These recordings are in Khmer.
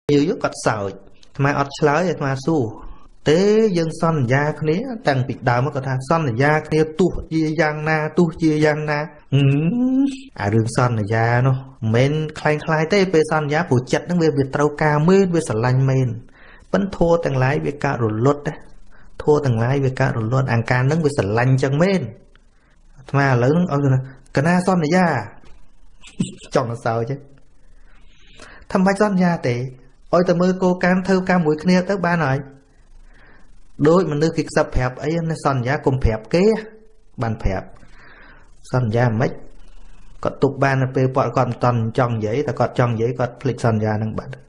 yếu cọt sỏi mà ọt lái mà su tế dân son da khné tăng bị đào mà có thà son da khné tu chia giang na đường son da nó men khai khai tế về son da phủ chặt nó về việc trâu ca mên về sả lanh mên vẫn thua tăng lái về cả rồi lót đấy thua tăng lái về cả rồi lót ăn can nó về sả lanh chẳng mên mà lớn ông cái na son da chọn là sao chứ thăm vai son da tệ ôi tao mơ cô can thâu ca mũi kia tới ba nói đôi mà nước kịch sập hẹp ấy nó son giá cùng hẹp kế bàn hẹp son giá mấy có tục ban là pe bọn còn toàn trong giấy ta còn trong giấy còn lịch son giá năng bạn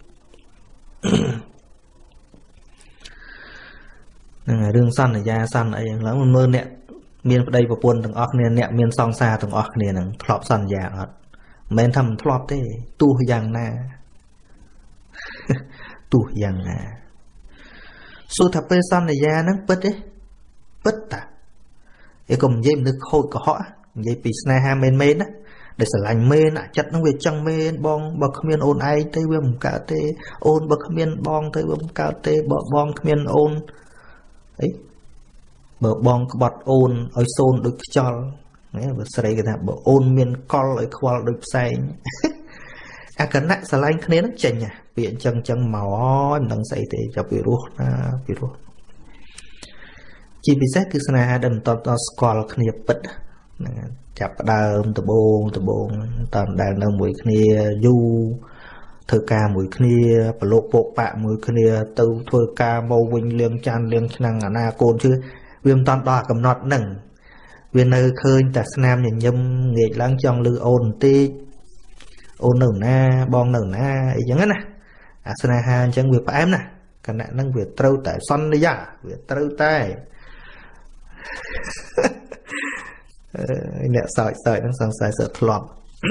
đường son là da son ấy lắm mơ nè miền đây và buồn thằng óc nè miền song xa thằng óc nè thằng thọp son giá ngọt men thầm thọp thế tu giang na tu giang na su thập bê son này da nó bứt đấy bứt à cái cùng dây mình khôi có họ dây bị snai ham men men á để sờ lành men à chặt nó về chân men bong bậc miên ôn ai tới với một cả tê ôn bậc miên bong tới với một cả tê bong miên ôn ấy bờ bong bọt ôn ở xôn được cho đấy bờ sợi cái nào bờ ôn miên col ở qual được say à cái nãy sờ lành cái nó chành à biển chân màu nắng say thì cho virus chỉ bị xét cứ sana đầm to scroll khnia bật chập đờm từ bồn toàn đàn đờm mũi khnia du thơ ca mũi khnia lộ bộ bạ mũi khnia từ thơ ca màu vinh liêng chan liêng năng à na côn chứ viêm toàn đỏ cầm nọt nằng viên nơi khơi tại nam nhìn nhâm nghệ láng trong lư ôn tê ôn nở na bong nở na ấy chẳng nè sana ha chẳng việc phải em nè cái này năng việc trâu tại son đấy à việc trâu tại nè sợi nó sang sợi sợ thọp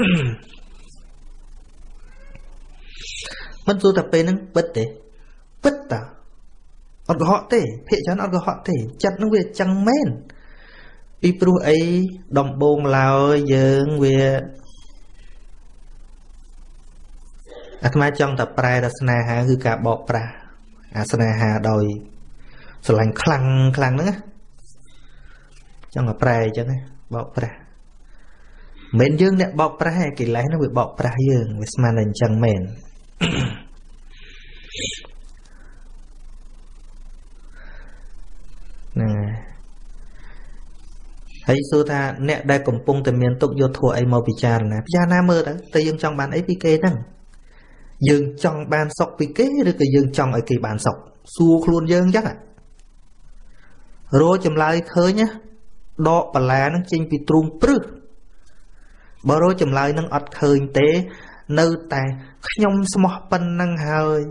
mất du tập bên nó bứt à ở họ thế hệ cho nó ở họ thế chặt nó việc chẳng men đi pru ấy đồng bông lao dương việc mai trong tập prai là sna haคือการบอกปลาsna ha โดยสลังคลังហ្នឹងណាtrong là praiចឹងណាបោកប្រាស់មិនយើងអ្នកបោកប្រាស់ឯកិលេសនោះវាបោកប្រាស់យើងវាស្មានតែអញ្ចឹងមែនណាហើយសួរថាអ្នកដែលកំពុងតែមានទុកយកធัวអីមកពិចារណាមើលទៅយើងចង់បានអីពីគេហ្នឹងយើងចង់បានសុខពីគេឬក៏យើងចង់ឲ្យគេបានសុខសួរខ្លួនយើងអញ្ចឹងរកចម្លើយឃើញណាដកបលានឹងចេញពីទ្រូងព្រឹសបើរកចម្លើយនឹងអត់ឃើញទេនៅតែខ្ញុំស្មោះប៉ុណ្ណឹងហើយ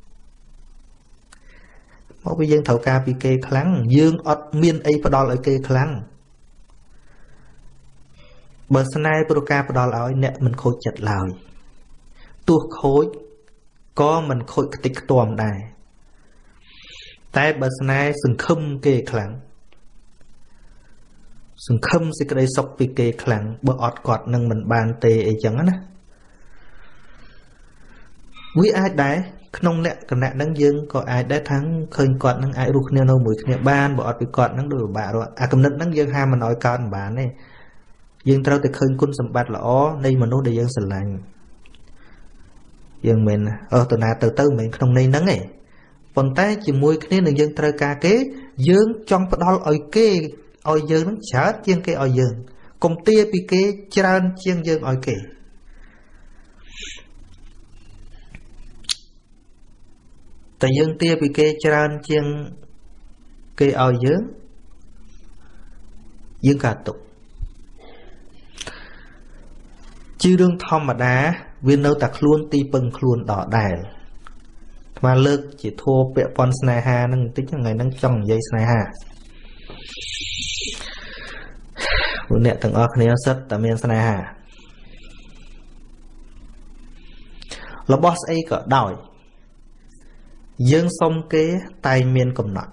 មកពីយើងត្រូវការពីគេខ្លាំងយើងអត់មានអីផ្ដល់ឲ្យគេខ្លាំងបើស្នេហ៍ប្រការផ្ដល់ឲ្យអ្នកមិនខូចចិត្តឡើយទោះខូចក៏មិនខូចខ្ទេចខ្ទាំដែរតែបើស្នេហ៍សង្ឃឹមគេខ្លាំងសង្ឃឹមសេចក្តីសុខពីគេខ្លាំងបើអត់គាត់នឹងមិនបានទេអីចឹងណាវាអាចដែរក្នុងលក្ខណៈហ្នឹងយើងក៏អាចដែរថាឃើញគាត់នឹងអាចរស់គ្នានៅមួយគ្នាបានបើអត់ពីគាត់នឹងដូចពិបាករត់អាកំណត់ហ្នឹងយើងហាមមិនឲ្យកើតមិនបានទេយើងត្រូវតែឃើញគុណសម្បត្តិល្អនៃមនុស្សដែលយើងស្រឡាញ់យើងមិនទៅណាទៅមិនក្នុងន័យហ្នឹងទេប៉ុន្តែជាមួយគ្នានឹងយើងត្រូវការគេយើងចង់ផ្ដល់ឲ្យគេឲ្យយើងនឹងច្រើនជាងគេឲ្យយើងកុំទាពីគេច្រើនជាងយើងឲ្យគេតែយើងទាពីគេច្រើនជាងគេឲ្យយើងកើតទុកជារឿងធម្មតាវានៅតែខ្លួនទីពឹងខ្លួនដដែលថ្មលើកជាធัวពាក់ព័ន្ធស្នេហានឹងបន្តិចថ្ងៃហ្នឹងចង់និយាយស្នេហាអ្នកទាំងអស់គ្នាសិតតែមានស្នេហារបស់ស្អីក៏ដោយយើងសុំគេតែងមានកំណត់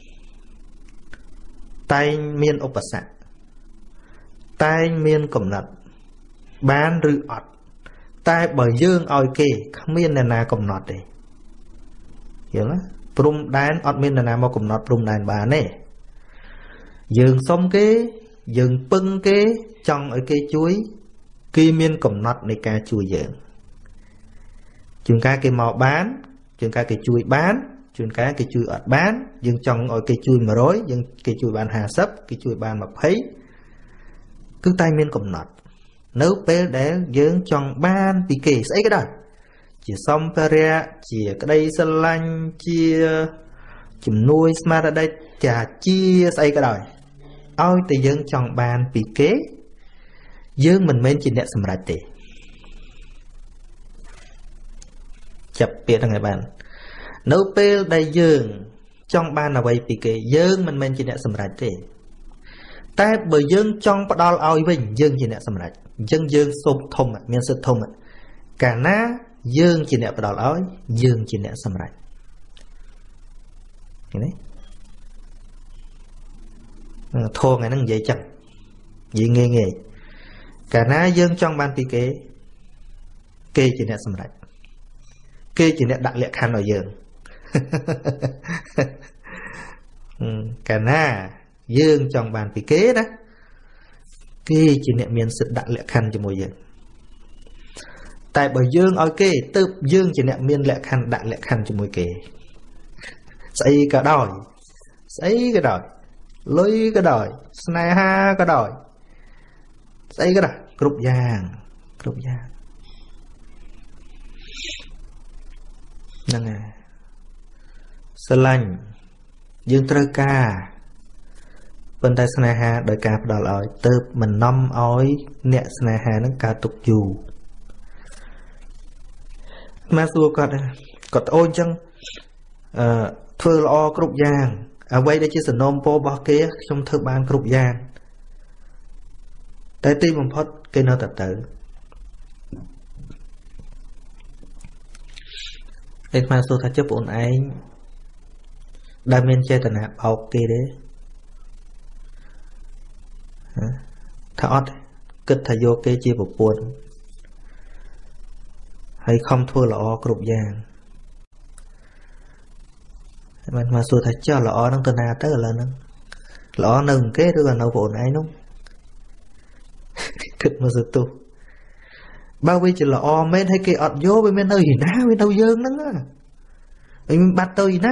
តែងមានឧបសគ្គតែងមានកំណត់បានឬអត់តែបើយើងឲ្យគេគ្មានអ្នកណាកំណត់ទេ hiểu đó prum đan ọt miên là nào mà cùng nọt prum đan bà nè dường xong cái dường pưng cái trong ở cây chuối kia miên cùng nọt này ca chuối dường chừng ca cái màu bán chừng ca cái chuối bán chừng ca cái chuối ọt bán dường trong ở cây chuối mà rối dường cây chuối bán hà sấp cây chuối bán mà thấy cứ tay miên cùng nọt nếu bé để dường trong ban bị kì ấy cái đó chỉ xong peria chỉ cái đây sân lanh chia chùm nuôi smart ở đây chả chia xây cái đời ôi thì dân chọn bàn bị kế dân mình men chỉ nẹt sầm rạch tệ chập biệt là ngày bàn nếu pe đây dân trong bàn là vậy bị kế dân mình men chỉ nẹt sầm rạch tệ tại bởi dân trong bắt đầu ôi bình dân chỉ nẹt sầm rạch dân sôm thông ạ miền sơ thông ạ cả ná dương chỉ nẹt vào đó dương chỉ nẹt sầm rạch này thô ngày nó vậy chẳng vậy nghe cả ná dương trong ban pi kế kê chỉ nẹt sầm rạch kê chỉ nẹt đặt lệ khăn ở dương cả ná dương trong ban pi kế đó kê chỉ nẹt miền sự đặt lệ khăn cho mùi dương tại bởi dương ở kê tự dương chỉ nẹt miền lệ khăn đặt lệ khăn cho mùi kê xây cả đòi xây cái đòi lối cái đòi snai ha cái đòi xây cái đòi cục giang năng à sơ lanh dương trơ ca bên tay snai ha đời ca đòi lại từ mình năm ói nẹt snai ha nó ca tục dù mà xua cọt ôn chân thưa lo cục giang à quay đây chỉ sử nôm po bao kia trong thư ban cục giang tại tim một phút cây nó tập tự hết mà số thật chấp ổn anh đam men chơi tận hạt bao kia đấy thọ kết thầy vô kia chia một buồn hay không thua lo cục giang mà xua thật cho lọ nó tên nào tới là nó lọ nừng cái đó là nấu vồn ấy đúng cực mà sự tu bao vi chỉ lọ men hay cái ọt vô bên bên nơi gì ná bên đâu dơn đó mình bắt tôi gì ná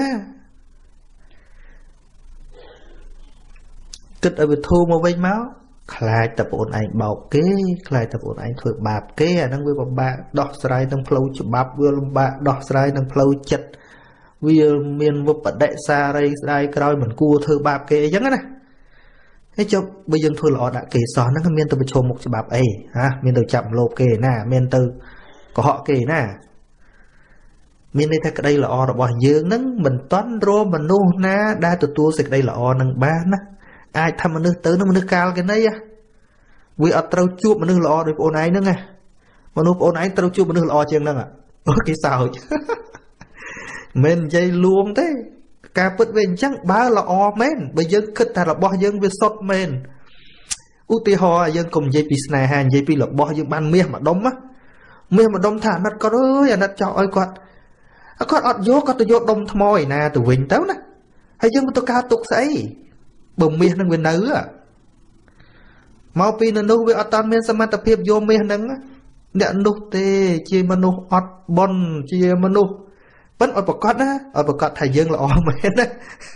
cực ở bên thu một bên máu khai tập ổn ảnh bảo kế khai tập ổn ảnh thuộc bạp kế à đang với bà đọc sài đang flow chụp bạp vừa bà đọc sài đang flow chật vì miền vực bật đại xa đây cái mình cua thơ bạp kê giống này thế cho bây giờ thưa lọ đã kể xóa nó miền từ chôm một bạp ấy ha miền từ chậm lộp kê nè miền từ có họ kê nè miền đây cái đây là o bỏ dương nắng mình toán rô mình nu na đa từ tua dịch đây là o nâng ba nè ai thăm mình nước tới nó mình nước cao cái đấy á vì ở trâu chuột mình nước là o được ôn ấy nữa nghe mà núp ôn ấy trâu chuột mình nước là o chừng nâng à cái sao mình dây luôn thế cả bứt về chắc ba là o men bây giờ khất ta là bao dân về sốt men u tì ho dân cùng dây pi này hàng dây pi là bao dân ban miếng mà đông á miếng mà đông thả nát có đôi à nát cho ơi con ọt vô con tôi vô đông thmoi nè từ vinh tới nè hay dân tôi cao tục sấy bồng miếng đang bên nữ à mau pi nó nuôi về ọt tan miếng xem tập hiệp vô miếng nâng á nè nuôi tê chia mà nuôi ọt bon chia mà nuôi vẫn ở bậc cát á ở bậc cát thầy dương là o mệt á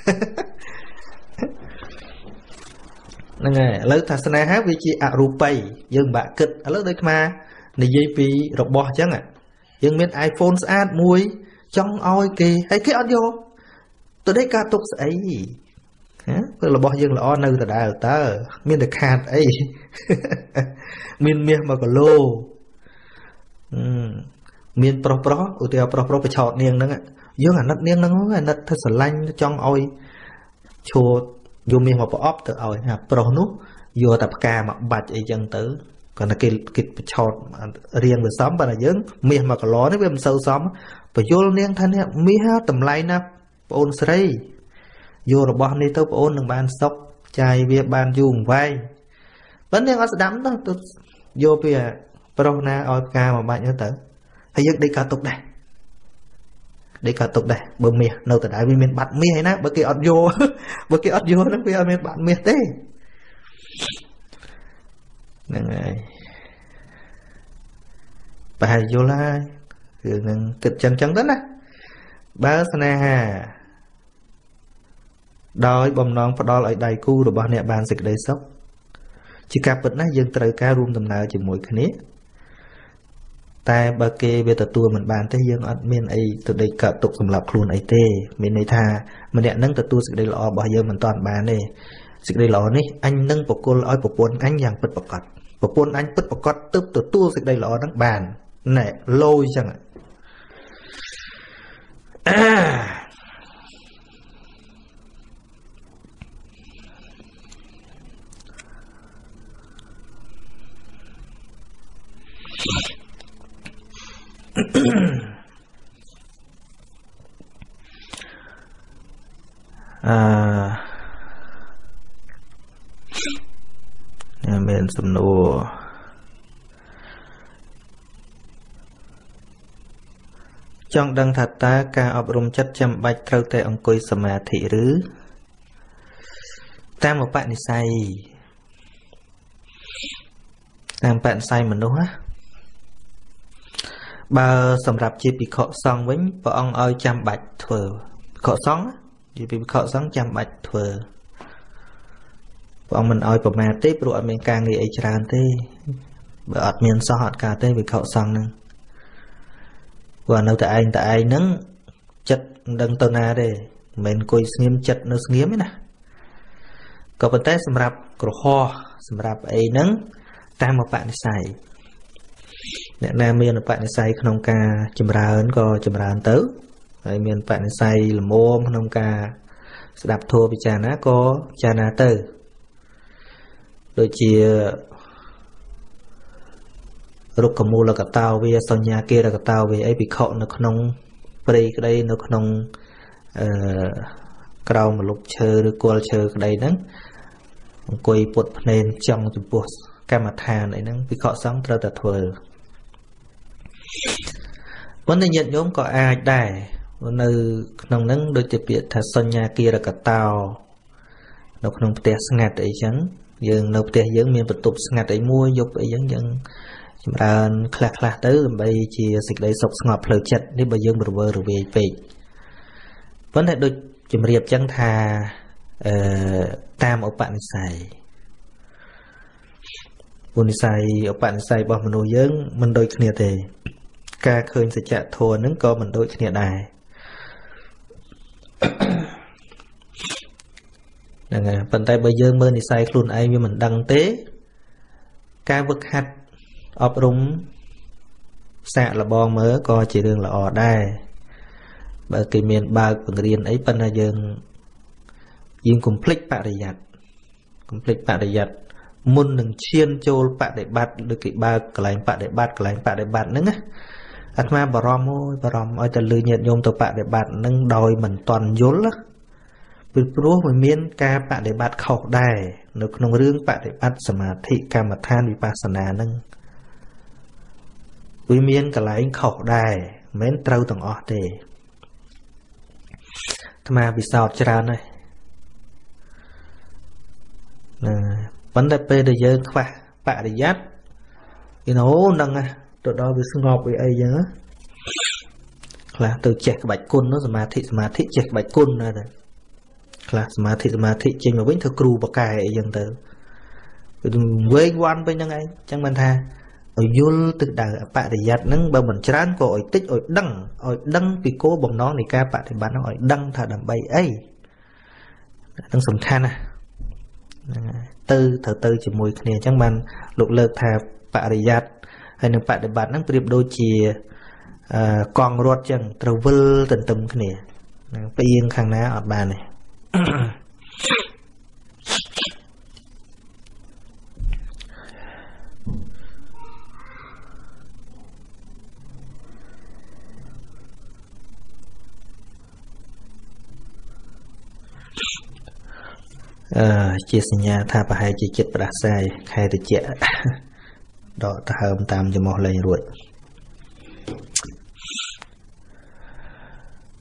nè lấy thà sanh hát vì chị arupay dương bạ kịch ở lớp đây mà này dây pi rọc bò chăng à dương miền iPhone ad muối trong oi kì hay cái audio từ đây ca tục ấy hả là bò dương là o nơi từ đại ta miền được hạt ấy miền mà có lô miền pro ưu tiên pro phải chọn niềng đó ạ dương à nát niềng nó là nát thật sờ lanh trong oi chùa vô miền mà bỏ ốp từ oi ha pro nút vô tập ca mà bạch ấy dân tử còn là cái chọn riêng về xóm và là dương miền mà có ló nó bên sâu xóm và vô niềng thanh ha mi ha tầm lay nè ôn sấy vô rồi bỏ đi tới ôn đừng bàn sốc chai bia bàn dùng vai vấn đề nó sẽ đắm đó tôi vô bia pro na oi ca mà bạn nhớ tử hay dân đi cả tục này đấy cả tục đây bờ mía nấu từ đáy vì miền bát mía hay na bờ kia ọt vô bờ kia ọt vô nó vì miền bát mía thế này bài vô lạiคือនឹងគិតចឹងទៅណាបើស្នេហាដោយបំណងផ្ដល់ឲ្យដៃគូរបស់អ្នកបានសេចក្តីសុខជាការពិតណាស់យើងត្រូវការរួមដំណើរជាមួយគ្នាតែបើគេវាទទួលមិនបានទេយើងអត់មានអីទៅដេកកើតទុកសម្រាប់ខ្លួនអីទេមានន័យថាម្នាក់នឹងទទួលសេចក្តីល្អរបស់យើងមិនតាន់បានទេសេចក្តីល្អនេះអញនឹងបកគលឲ្យប្រពន្ធអញយ៉ាងពិតប្រាកដប្រពន្ធអញពិតប្រាកដទើបទទួលសេចក្តីល្អហ្នឹងបានណែលោយចឹងមានសំណួរចង់ដឹងថាតើការអប់រំចិត្តចាំបាច់ត្រូវតែអង្គុយសមាធិឬតាមឧបនិស្ស័យតាមបនិស្ស័យមនុស្សណាបើសម្រាប់ជាភិក្ខុសង្ឃវិញព្រះអង្គឲ្យចាំបាច់ធ្វើភិក្ខុសង្ឃជាភិក្ខុសង្ឃចាំបាច់ធ្វើព្រះអង្គមិនឲ្យប្រមាទទេព្រោះអត់មានការងារអីច្រើនទេបើអត់មានសោះអត់ការទេភិក្ខុសង្ឃហ្នឹងព្រោះនៅតែឯងហ្នឹងចិត្តមិនដឹងទៅណាទេមិនមែនអង្គុយស្ងៀមចិត្តនៅស្ងៀមទេណាក៏ប៉ុន្តែសម្រាប់ក្រហោះសម្រាប់អីហ្នឹងតាមឧបនិស្ស័យអ្នកណាមានឧបនិស្ស័យក្នុងការចម្រើនក៏ចម្រើនទៅហើយមានឧបនិស្ស័យល្មមក្នុងការស្ដាប់ធម៌ពិចារណាក៏ពិចារណាទៅដូចជារុក្ខមូលកតោវាសញ្ញាគារកតោវាអីភិក្ខុនៅក្នុងព្រៃក្តីនៅក្នុងក្រោមម្លប់ឈើឬគល់ឈើក្តីហ្នឹងអង្គុយពុតភ្នែនចង់ចំពោះកម្មដ្ឋានអីហ្នឹងភិក្ខុសង្ឃត្រូវតែធ្វើប៉ុន្តែញាតិញោមក៏អាចដែរនៅក្នុងហ្នឹងដូចជាពាក្យថាសញ្ញាគារកតោនៅក្នុងផ្ទះស្ងាត់អីចឹងយើងនៅផ្ទះយើងមានបន្ទប់ស្ងាត់អីមួយយប់អីចឹងយើងចម្រើនខ្លះទៅដើម្បីជាសេចក្តីសុខស្ងប់ផ្លូវចិត្តនេះបើយើងរវើរវាយពេកប៉ុន្តែដូចជំរាបចឹងថាតាមឧបនិស្ស័យឧបនិស្ស័យរបស់មនុស្សយើងមិនដូចគ្នាទេការឃើញសច្ចធម៌ហ្នឹងក៏មិនដូចគ្នាដែរហ្នឹងហើយប៉ុន្តែបើយើងមើលនិស្ស័យខ្លួនឯងវាមិនដឹងទេការវឹកហាត់អប់រំសាកល្បងមើលក៏ជារឿងល្អដែរបើគេមានបើកបង្រៀនអីប៉ុន្តែយើងកុំភ្លេចបរិយ័តមុននឹងឈានចូលបដិបត្តិដូចគេបើកកន្លែងបដិបត្តិហ្នឹងណាអាត្មាបារម្ភឲ្យតែលឺញាតិញោមទៅបដិបត្តិហ្នឹងដោយមិនតន់យល់ពីព្រោះវាមានការបដិបត្តិខុសដែរនៅក្នុងរឿងបដិបត្តិសមាធិកម្មដ្ឋានវិបស្សនាហ្នឹងវាមានកន្លែងខុសដែរមិនមែនត្រូវទាំងអស់ទេអាត្មាពិសោធន៍ច្រើនហើយប៉ុន្តែពេលដែលយើងខ្វះបរិយ័តហ្នឹងទៅដល់វាស្ងប់អីចឹងខ្លះទៅចេះក្បាច់គុណសមាធិចេះក្បាច់គុណណាស់ខ្លះសមាធិចេញមកវិញធ្វើគ្រូបកែអីចឹងទៅវែងវាន់ពេញហ្នឹងឯងចឹងមិនថាឲ្យយល់ទិសដៅបរិយ័តហ្នឹងបើមិនច្រើនក៏ឲ្យតិចឲ្យដឹងពីគោលបំណងនៃការបប្រតិបត្តិហ្នឹងឲ្យដឹងថាដើម្បីអីហ្នឹងសំខាន់ណាហ្នឹងហើយត្រូវទៅជាមួយគ្នាអញ្ចឹងបានលោកលើកថាបរិយ័តហើយនឹងបប្រតិបត្តិហ្នឹងប្រៀបដូចជាកង់រត់អញ្ចឹងត្រូវវិលទន្ទឹមគ្នាផ្អៀងខាងណាអត់បានទេជាសញ្ញាថាប្រហែលជាចិត្តប្រដាសាយខែតិចដកទៅហើមតាមចំោះលេងរួច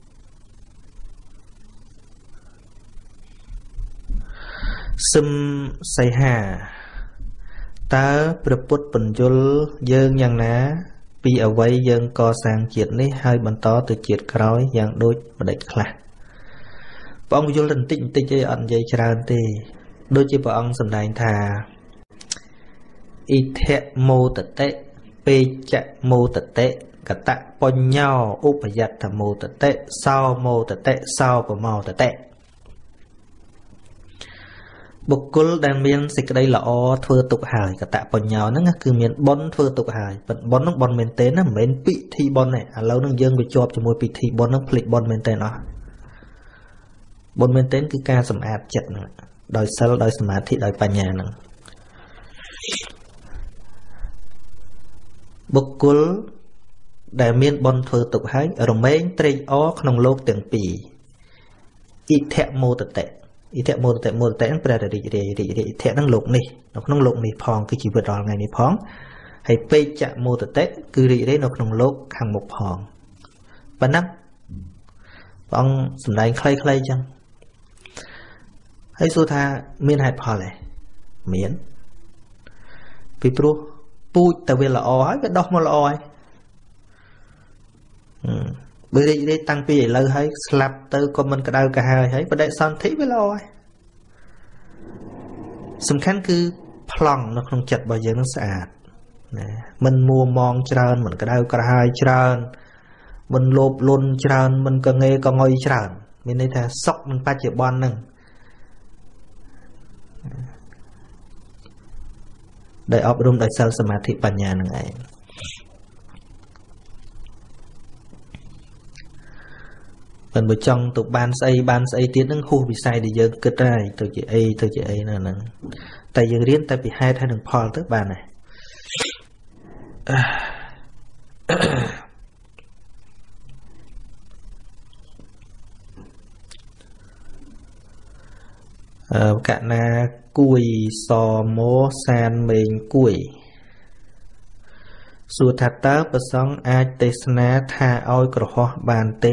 Sum say ha ta praput penjul dương yang ná pi away dương co sang chiết ní hai bần to từ chiết khói yang đôi mà đạch khla bong vô lần tịnh tịnh chơi ăn dây tràn tê đôi chỉ bảo ông sầm đài thà ít thẹn mô tật tệ pe chạ mô tật tệ cả tạ pon nhau úp phải giặt thà mô tật tệ sau của mô tật tệ bục cul đang miên xịt đây là o thưa tục hài cả tạ pon nhau nó cứ miên bon thưa tục hài bận bon nó bon miên tên nó miên bị thi bon này lâu nó dương bị chọp cho môi bị thi bon nó phịch bon miên tên nó bon miên tên cứ ca sầm ạt chật nữa đòi sơ đòi sầm ạt thị đòi pa nhà nữa bục cul đại miên bon thưa tục hài ở đồng mấy tây o không lô tiền pì ít thẹn mô tật tệ ít thẹn mô tệ nó phải là đi thẹn năng lục này nó không lục này phong cái chỉ vượt đòn ngày này phong hay pe chạm mô tệ cứ đi đấy nó không lục hàng một phong ban năm phong sầm đai clay chăng hay số tha miên hạt phò này miễn vì pro pui tại vì là o cái đọc mà là o bây giờ đây tăng pi lâu hay slap từ con mình cả đau cả hai thấy và đại son thấy với lo sầm khăn cứ plong nó không chặt bao giờ nó sạch mình mua mong trơn mình cả đau cả hai trơn mình lốp luôn trơn mình cả nghe cả ngồi trơn mình đây là sốc mình ba triệu bon nè đại ấp rung đại sơ samadhiปัญญาnè ấy phần bữa trong tụ ban say tiến nâng khu bị sai thì giờ kết ra từ chị ấy là nè tại giờ riêng tại bị hai thay đường Paul tới bàn này cả na cùi sò mố san mình cùi sùa thật tớ bờ sóng ai tê sna tha oi cỏ bàn tế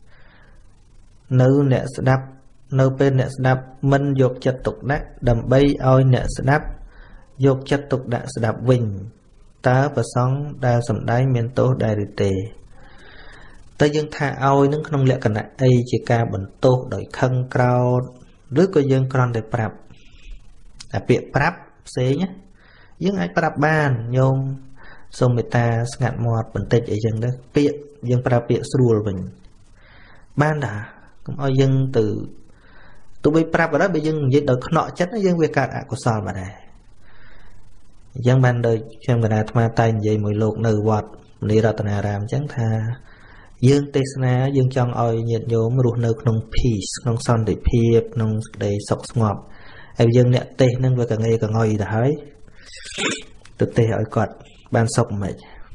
nữ nè đáp nữ bên nè đáp minh dục chặt tục đá đầm bay oi nè đáp dục chặt tục đã đáp vinh tá và sóng đa sầm đáy miền tố đại tề tới dân tha oi nước không lẽ cần ai chỉ ca bẩn tô đợi khăn cao rưới coi dân con để prap bịa prap xế nhé dân ai prap ban nhôm xong người ta ngặt mọt bẩn tết ở dân đó bịa dân prap bịa srul mình ban đã cũng oi dân từ tụi bay prap ở đó bây dân dịch đời nọ chất nó dân về cả của sao mà này dân ban đời xem người ta tham tay vậy mùi lục nở vọt đi ra tận làm chẳng tha dương tê sna dương trong oi nhiệt nhôm ruột nở nông peace nông son để phiệp nông để sọc ngọt em dương nẹt tê nâng về cả ngày cả ngồi đã thấy từ tê oi quạt ban sọc mày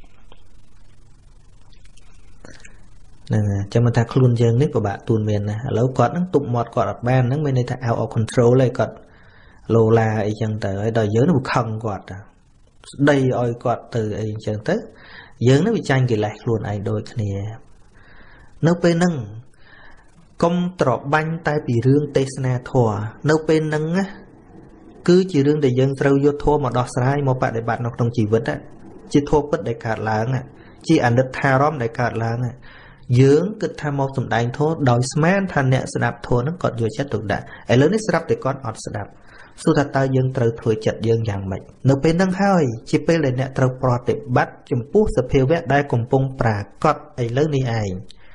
nè cho mình ta luôn dương nít của bạn tuôn miền này lâu quạt nó tụng mọt quạt ban nó bên đây ta out of control lại quạt lô la ấy chẳng tới đời giới nó bị khăng quạt đây oi quạt từ ấy chẳng tới giới nó bị tranh kỳ lại luôn ai đôi cái này nó bên nâng công trọ banh tay bị rương tê sna thua nó bên nâng á cứ chỉ rương để dân trâu vô thua mà đọt sai một bạn để bạn nó trong chỉ vật á chỉ thua bất để cạt láng á chỉ ăn đất tha róm để cạt láng á dưỡng cứ tham mô tụm đánh thua đòi sman than nẹ sẽ đạp thua nó còn vừa chết được đã ấy lớn sẽ đạp để con ọt sẽ đạp su thật ta dân trâu thôi chật dân dạng mệnh nó bên nâng hơi chỉ bên là nẹ trâu pro để bắt chùm pú sập hiệu vẽ đai cùng bông pra cọt ấy lớn đi ai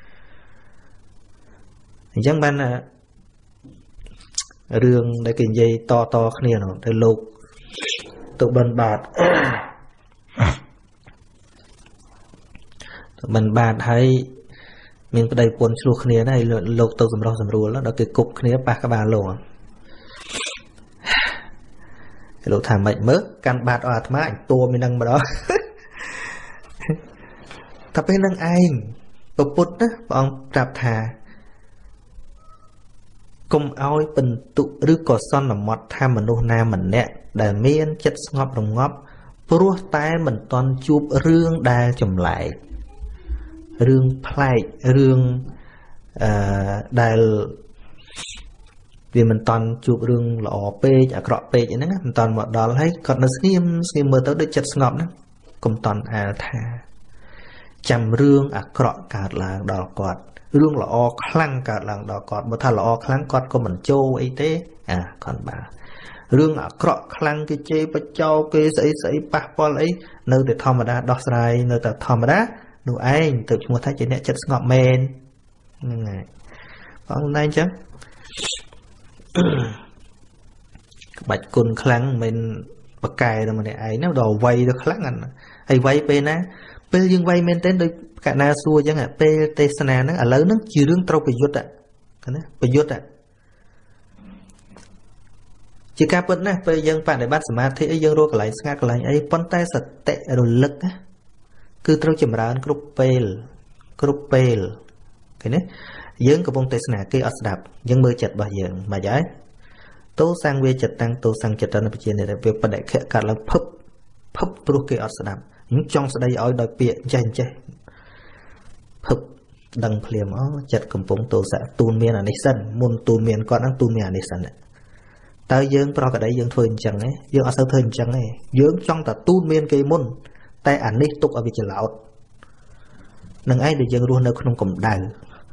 chẳng ban là rương để kìm dây to kia nó để lục tụ bần bạt tụ bần bạt hay mình có đầy cuốn lục kia này lục tụ sầm rùa đó cái cục kia ba các bà lùa cái lục thảm mệnh mớ căn bạt ở thằng anh tua mình nâng mà đó tập bên nâng anh bậc bút đó bọn trạp thà cùng oi bình tụ rư cỏ son là mọt tham mình nô nam mình nè để miên chất ngọt đồng ngọt pro tay mình toàn chụp rương đa chùm lại rương play rương đài vì mình toàn chụp rương lọ pê à cọ pê vậy đó mình toàn một đó lấy còn nó xem mơ tới được chật ngọc đó cùng toàn à thà chăm rương à cọ cả là đỏ cọt rương lọ khăng cả là đỏ cọt một thà lọ khăng cọt có mình châu ấy thế à còn bà rương à cọ khăng cái chê bắt châu cái sấy bạc qua lấy nơi để thò mà đá đỏ sai nơi để thò mà đá đủ anh tự chúng ta thấy chuyện này chật ngọc men này còn này chứ bạch côn khăn mình bạc cài rồi mà này ấy nó đồ vay được khăn anh hay vay pe ná pe dương vay men tên đôi cả na xua chẳng hạn pe tê sana nó ở lớn nó chưa đứng trâu bị giật ạ bị giật ạ chỉ cả bữa nè pe dương bạn để bắt mà thế dương rồi lại sang cái lại ấy pon tay sạch tệ rồi lực á cứ trâu chìm ra group pel cái này dương của bông tê sana kia ở đạp dương mưa chật bao giờ mà giải tố sang về chật tăng tố sang chật ra nó bị chuyện này là việc bắt đại khẽ cả là phấp pro kia ở đạp những trong đây ở đòi bịa chanh phấp đằng phèm ó chật cầm bông tố sẽ tuôn miên ở đây sân môn tuôn miên con đang tuôn miên ở đây sân đấy tao dương pro cái đấy dương thôi chẳng ấy dương ở sau thôi chẳng ấy dương trong ta tuôn miên cây môn tay ảnh đi tục ở vị trí lão nâng ai để dương luôn đâu không cầm đài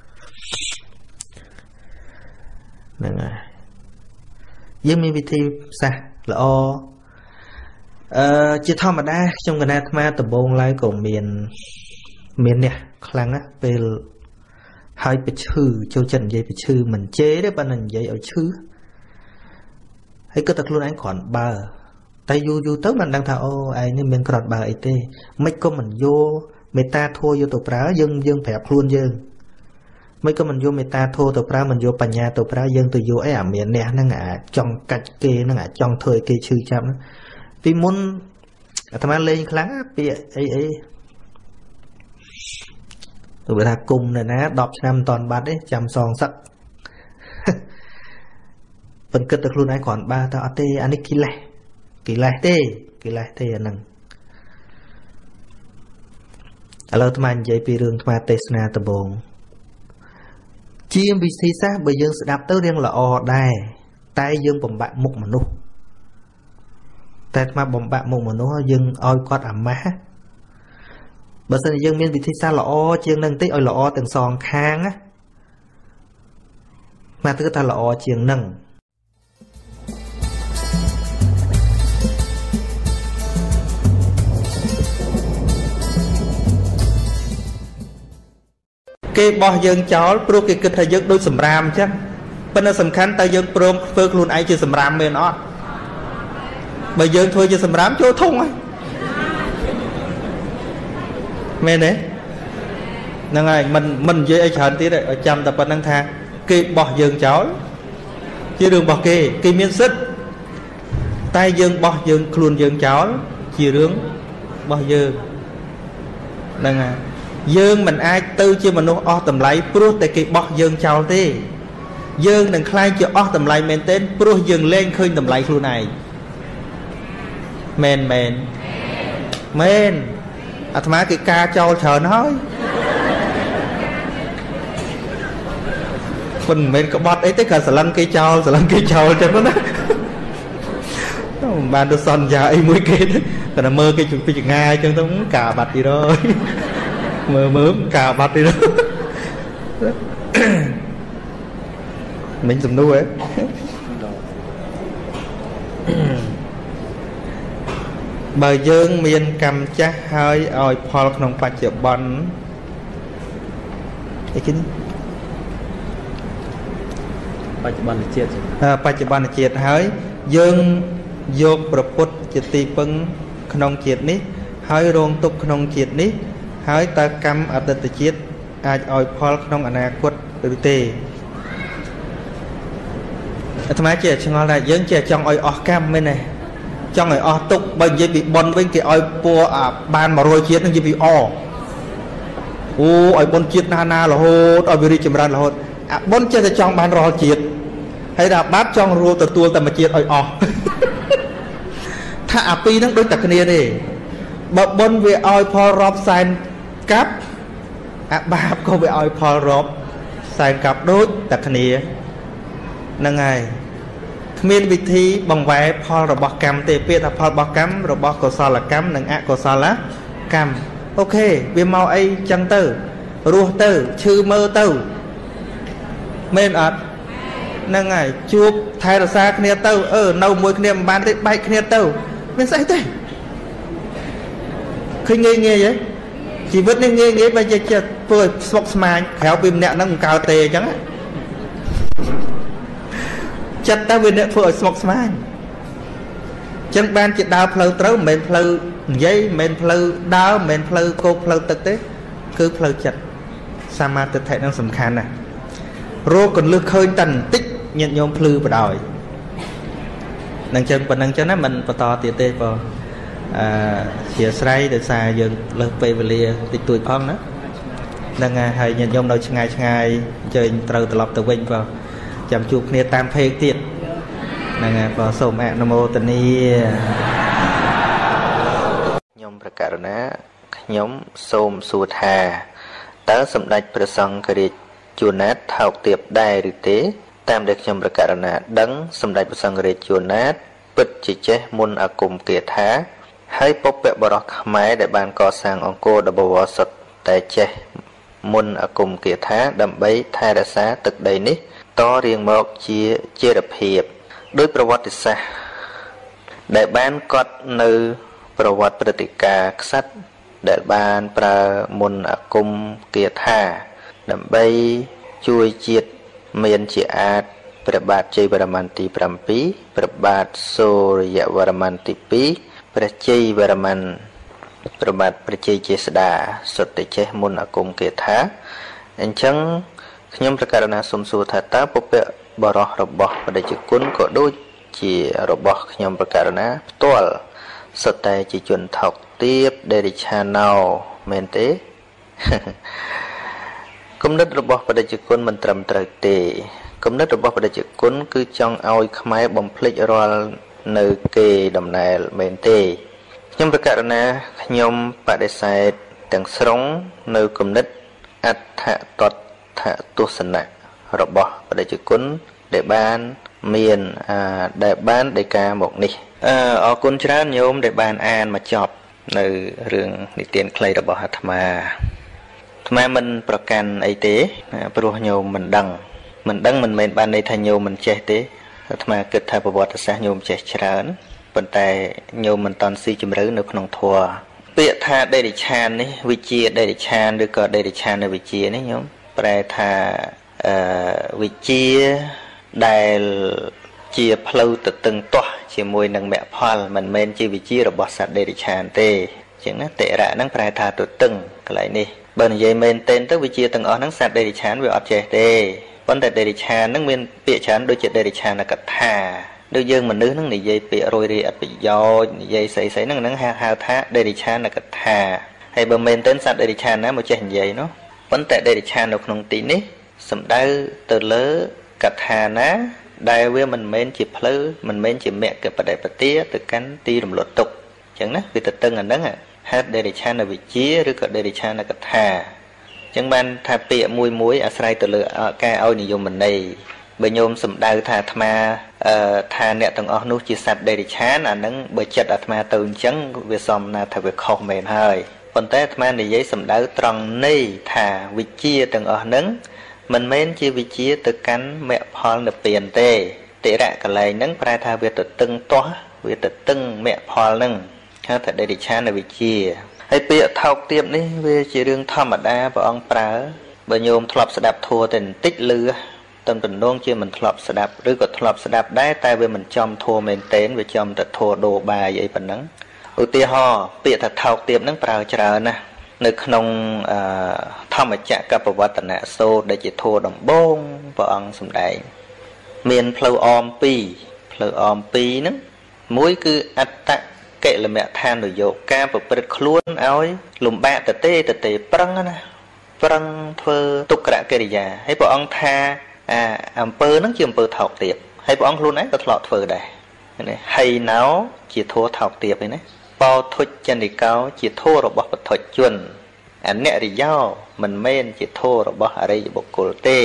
nâng dương mi thi sa là chỉ thao mà đa trong cái này mà tập bông lại của miền nè khăn á về hai bị chư châu trần dây bị chư mình chế đấy ban lần dây ở chư hay cứ tập luôn anh còn bà tay du tới mình đang thao ai nên mình còn bà ấy tê mấy có mình vô người ta thua vô tổ prá dương phẹp luôn dương mấy có mình vô người ta thua tổ prá mình vô bà nhà tổ prá dương từ vô ấy à miền nè nó ngã trong cạch kê nó ngã trong thời kê chư chăm vì muốn thằng anh lên khá bị ấy tụi ta cùng này ná đọc năm toàn bát đấy chăm son sắc phần kết được luôn ai còn ba tao tê anh ấy kỳ lệ tê nằng alo tụi mình dạy pi rương tụi tê sna tờ bồn chiêm bị xì xa bởi dương sẽ đạp tới riêng là đài tay dương bồng bạn mục mà nụ tại mà bồng bạn mục mà nó dương oi quát ẩm má bởi sao dương miên bị thi xa là chiêng nâng tích oi là từng sòn khang á mà tức ta là chiêng nâng cái bò dương chó pro cái kịch thời dương đôi sầm ram chứ bên nó sầm khăn tay dương pro phơi luôn ai chưa sầm ram bên nó bây giờ thôi chưa sầm ram chỗ thông ấy mẹ đấy năng này mình với ai chọn tí đấy ở trăm tập bên năng tha cái bò dương chó chứ đường bò cái miếng sứt tay dương bò dương luôn dương chó chia rướng bò dương năng à dương mình ai tư chưa mình nó o tầm lấy pro tại cái bọt dương chào thế dương đừng khai chưa o tầm lấy men tên pro dương lên khơi tầm lấy luôn này men à thằng má cái ca cho chờ nói mình có bọt ấy tới cả sờ lăn cây cho cho nó bàn đồ son già ấy mũi kia còn là mơ cái chụp ngay chân tôi cả bạch gì đó mớm cà bạch đi đó mình dùng nuôi ấy bà dương miền cầm chắc hơi oi Paul không phải chịu bắn cái kính bà chịu bắn chết hơi dương vô proput chỉ tì bưng không chết ní hơi rong tục không chết ní hơi ta cầm ở đất chết ai oi Paul không anh à quất từ tê thằng má trẻ trong là dân trẻ trong oi cam bên này trong này tục bệnh gì bị bòn bên cái oi po ban mà rồi chết nó gì bị oi bòn chết na là hốt oi bị chìm ra là hốt bòn chết trong ban rồi chết hay là bát trong rồi từ tua tầm mà chết oi thà pi nó đối tập cái này đi bòn về oi Paul rob sign cáp bà có về oi Paul rob sign cáp đối tập cái này năng ngày miền vị thi bằng vẽ phò rồi bọc cam tê pê ta phò bọc cam rồi bọc cổ sò là cam nâng ạ cổ sò là cam ok vì mau ấy chân tử ruột tử chư mơ tử men ạt năng ngày chuột thay là xa kia tử nâu mùi kia bán tới bay kia tử men say thế khi nghe vậy chỉ vứt nên nghe bây giờ chợt vừa sọc mà khéo bìm nẹt nó cũng cao tê chẳng á chặt ta bên nẹt vừa sọc mà chân ban chỉ đào phơi trấu mền phơi giấy mền phơi đào mền phơi cô phơi thực tế cứ phơi chặt sa ma thực thể đang sầm khăn nè rô còn lướt khơi tần tích nhận nhôm phơi vào đòi năng chân và năng chân á mình vào to tiệt tê vào chia sẻ để xa dừng lớp về về lia tịch tuổi con đó đang hay nhận nhôm đâu ngày chơi từ từ lọc từ bên vào chăm chụp nia tam phê tiệt đang vào sổ mẹ nam mô tịnh ni nhômประกาศนะnhóm sôm suột hà tớ sầm đạchประสงค์กฤษจูนัดเท่าเตียบได้หรือเตะตามเด็กnhómประกาศนะดังสมเด็จประสงค์กฤษจูนัดปิดจิเจมุนอากุมเกียรติ ให้พบเปะบรักไม้ได้บานก่อสร้างองค์โกดบวรสดแต่เจมุนอากุมเกียรติดำใบไทยรักษาตึกใดนี้ต่อเรียงบอกเจรเพียบด้วยประวัติศาสตร์ได้บานกอดในประวัติปฏิกาสัตว์ได้บานประมุนอากุมเกียรติดำใบช่วยเจียดเมียนเจียอาดประบาดใจบรมันตีปรำปีประบาดโซริยวรมันตีปีประเจยวรมันประบาดประเจเจษดาสุดแต่เจมุนอากุมเกถาอันจังขยมประการนาสมสูธาตาปุเปะบรอระบอบประเจกุนก็ดูจีระบอบขยมประการนาตัวสุดแต่จีจนถกเทียบเดริชาเนาเมนเตกุมนัดระบอบประเจกุนมันตรำตรเตกุมนัดระบอบประเจกุนคือจังเอาขมายบ่มพลิกรอในเกดำเนินเมนเตยมประกาศนะยมปฏิเสธแต่งสรงในกลุ่มนิดอัตถะตถะตุสนะระบอบประเจกุนได้บ้านเมียนได้บ้านได้กาหมกนี่อกุญชราโยมได้บ้านอ่านมาจอบในเรื่องนิเตียนใครระบอบธรรมาทำไมมันประกันไอเต้ปรุโยมมันดังมันเมนบ้านในทางโยมมันเจเต้ทำไมเกิดทางประวัติศาสตร์โยมเจฉลาดปัจจัยโยมมันตอนซีจุมรื้อในขนมทัวเปียธาได้ดิชานนี่วิจิได้ดิชานหรือก็ได้ดิชานในวิจินี่โยมแปลธาวิจิได้เจียพลูตตึงตัวเจียมวยนังแม่พอลมันเมนจีวิจิระบอบสัตว์ได้ดิชานเตจึงนั้นเตระนั่งแปลธาตัวตึงอะไรนี่เบอร์ยัยเมนเต้นตั้งวิจิตั้งอ๋อนั่งสัตว์ได้ดิชานวิอัจเจเตวันแต่เดริชานั่งเมียนเปียฉันโดยจะเดริชานักธาโดยยังมันนึกนั่งในยัยเปียโรยเรียดไปยอยัยใส่นั่งหาท่าเดริชานักธาให้เบอร์เมนเต้นสัตว์เดริชานะมาเจนยัยเนาะวันแต่เดริชาในขนมตีนี้สำได้เตอเลกัธานะได้เวมันเมนจีเพลมันเมนจีแม่เกิดประเดี๋ยวประเดี๋ยวตึกกันตีลมหลดตกจังนะคือตึงอันนั้นอ่ะฮัดเดริชาในวิจิหรือก็เดริชานักธาจังบันถ้าเปียมวยอาศัยตัวเลือแกเอานิยมมันในเบยโยมสมดาวถ้าธรรมาถ้าเนี่ยต้องเอานุจิสัตเดริชานอันนั้นเบยจัดอาตมาตื่นจังเวสอมนาถ้าเวคอมเมนให้คนแต่ธรรมาในยัยสมดาวตรังนี่ถ้าวิจิต้องเอานั้นมันเม้นจีวิจิตึกกันแม่พอลเปลี่ยนเตระกันเลยนั้นปลายทาเวตตึงตัวเวตตึงแม่พอลนั่งถ้าแต่เดริชานในวิจิให้เปียเท่าเทียบนี่เวจีเรื่องธรรมดาพระองค์ปราบโยมทลบสดับทัวแต่ติดเลือตอนเป็นน้องเชื่อมันทลบสดับหรือก็ทลบสดับได้แต่เวมันจอมทัวเมนเต้นเวจอมแต่ทัวโดบายไอ้ปันนั้นอุติฮอเปียถัดเท่าเทียบนั่งปราจรานะนึกขนงธรรมจักกับประวัตินะโซได้จิทัวดำบงพระองค์สมได้เมียนเพลออมปีนั้นมุ้ยคืออัตตะเกลเมทานโดยโยกาประพฤติคล้วนเอาหลุมแบะแต่เตะปรังนะปรังเพื่อตุกระเกริยาให้พระองค์ทาอำเภอนั่งเชื่อมเภอถอกเตียบให้พระองค์คล้วนนั้นก็ถลอดเพื่อได้ให้หนาวจีทัวถอกเตียบเลยนะปอทุจจันติเก้าจีทัวระบบถอยจวนอันเนี้ยริย่อมันเม่นจีทัวระบบอะไรบุกโกลเต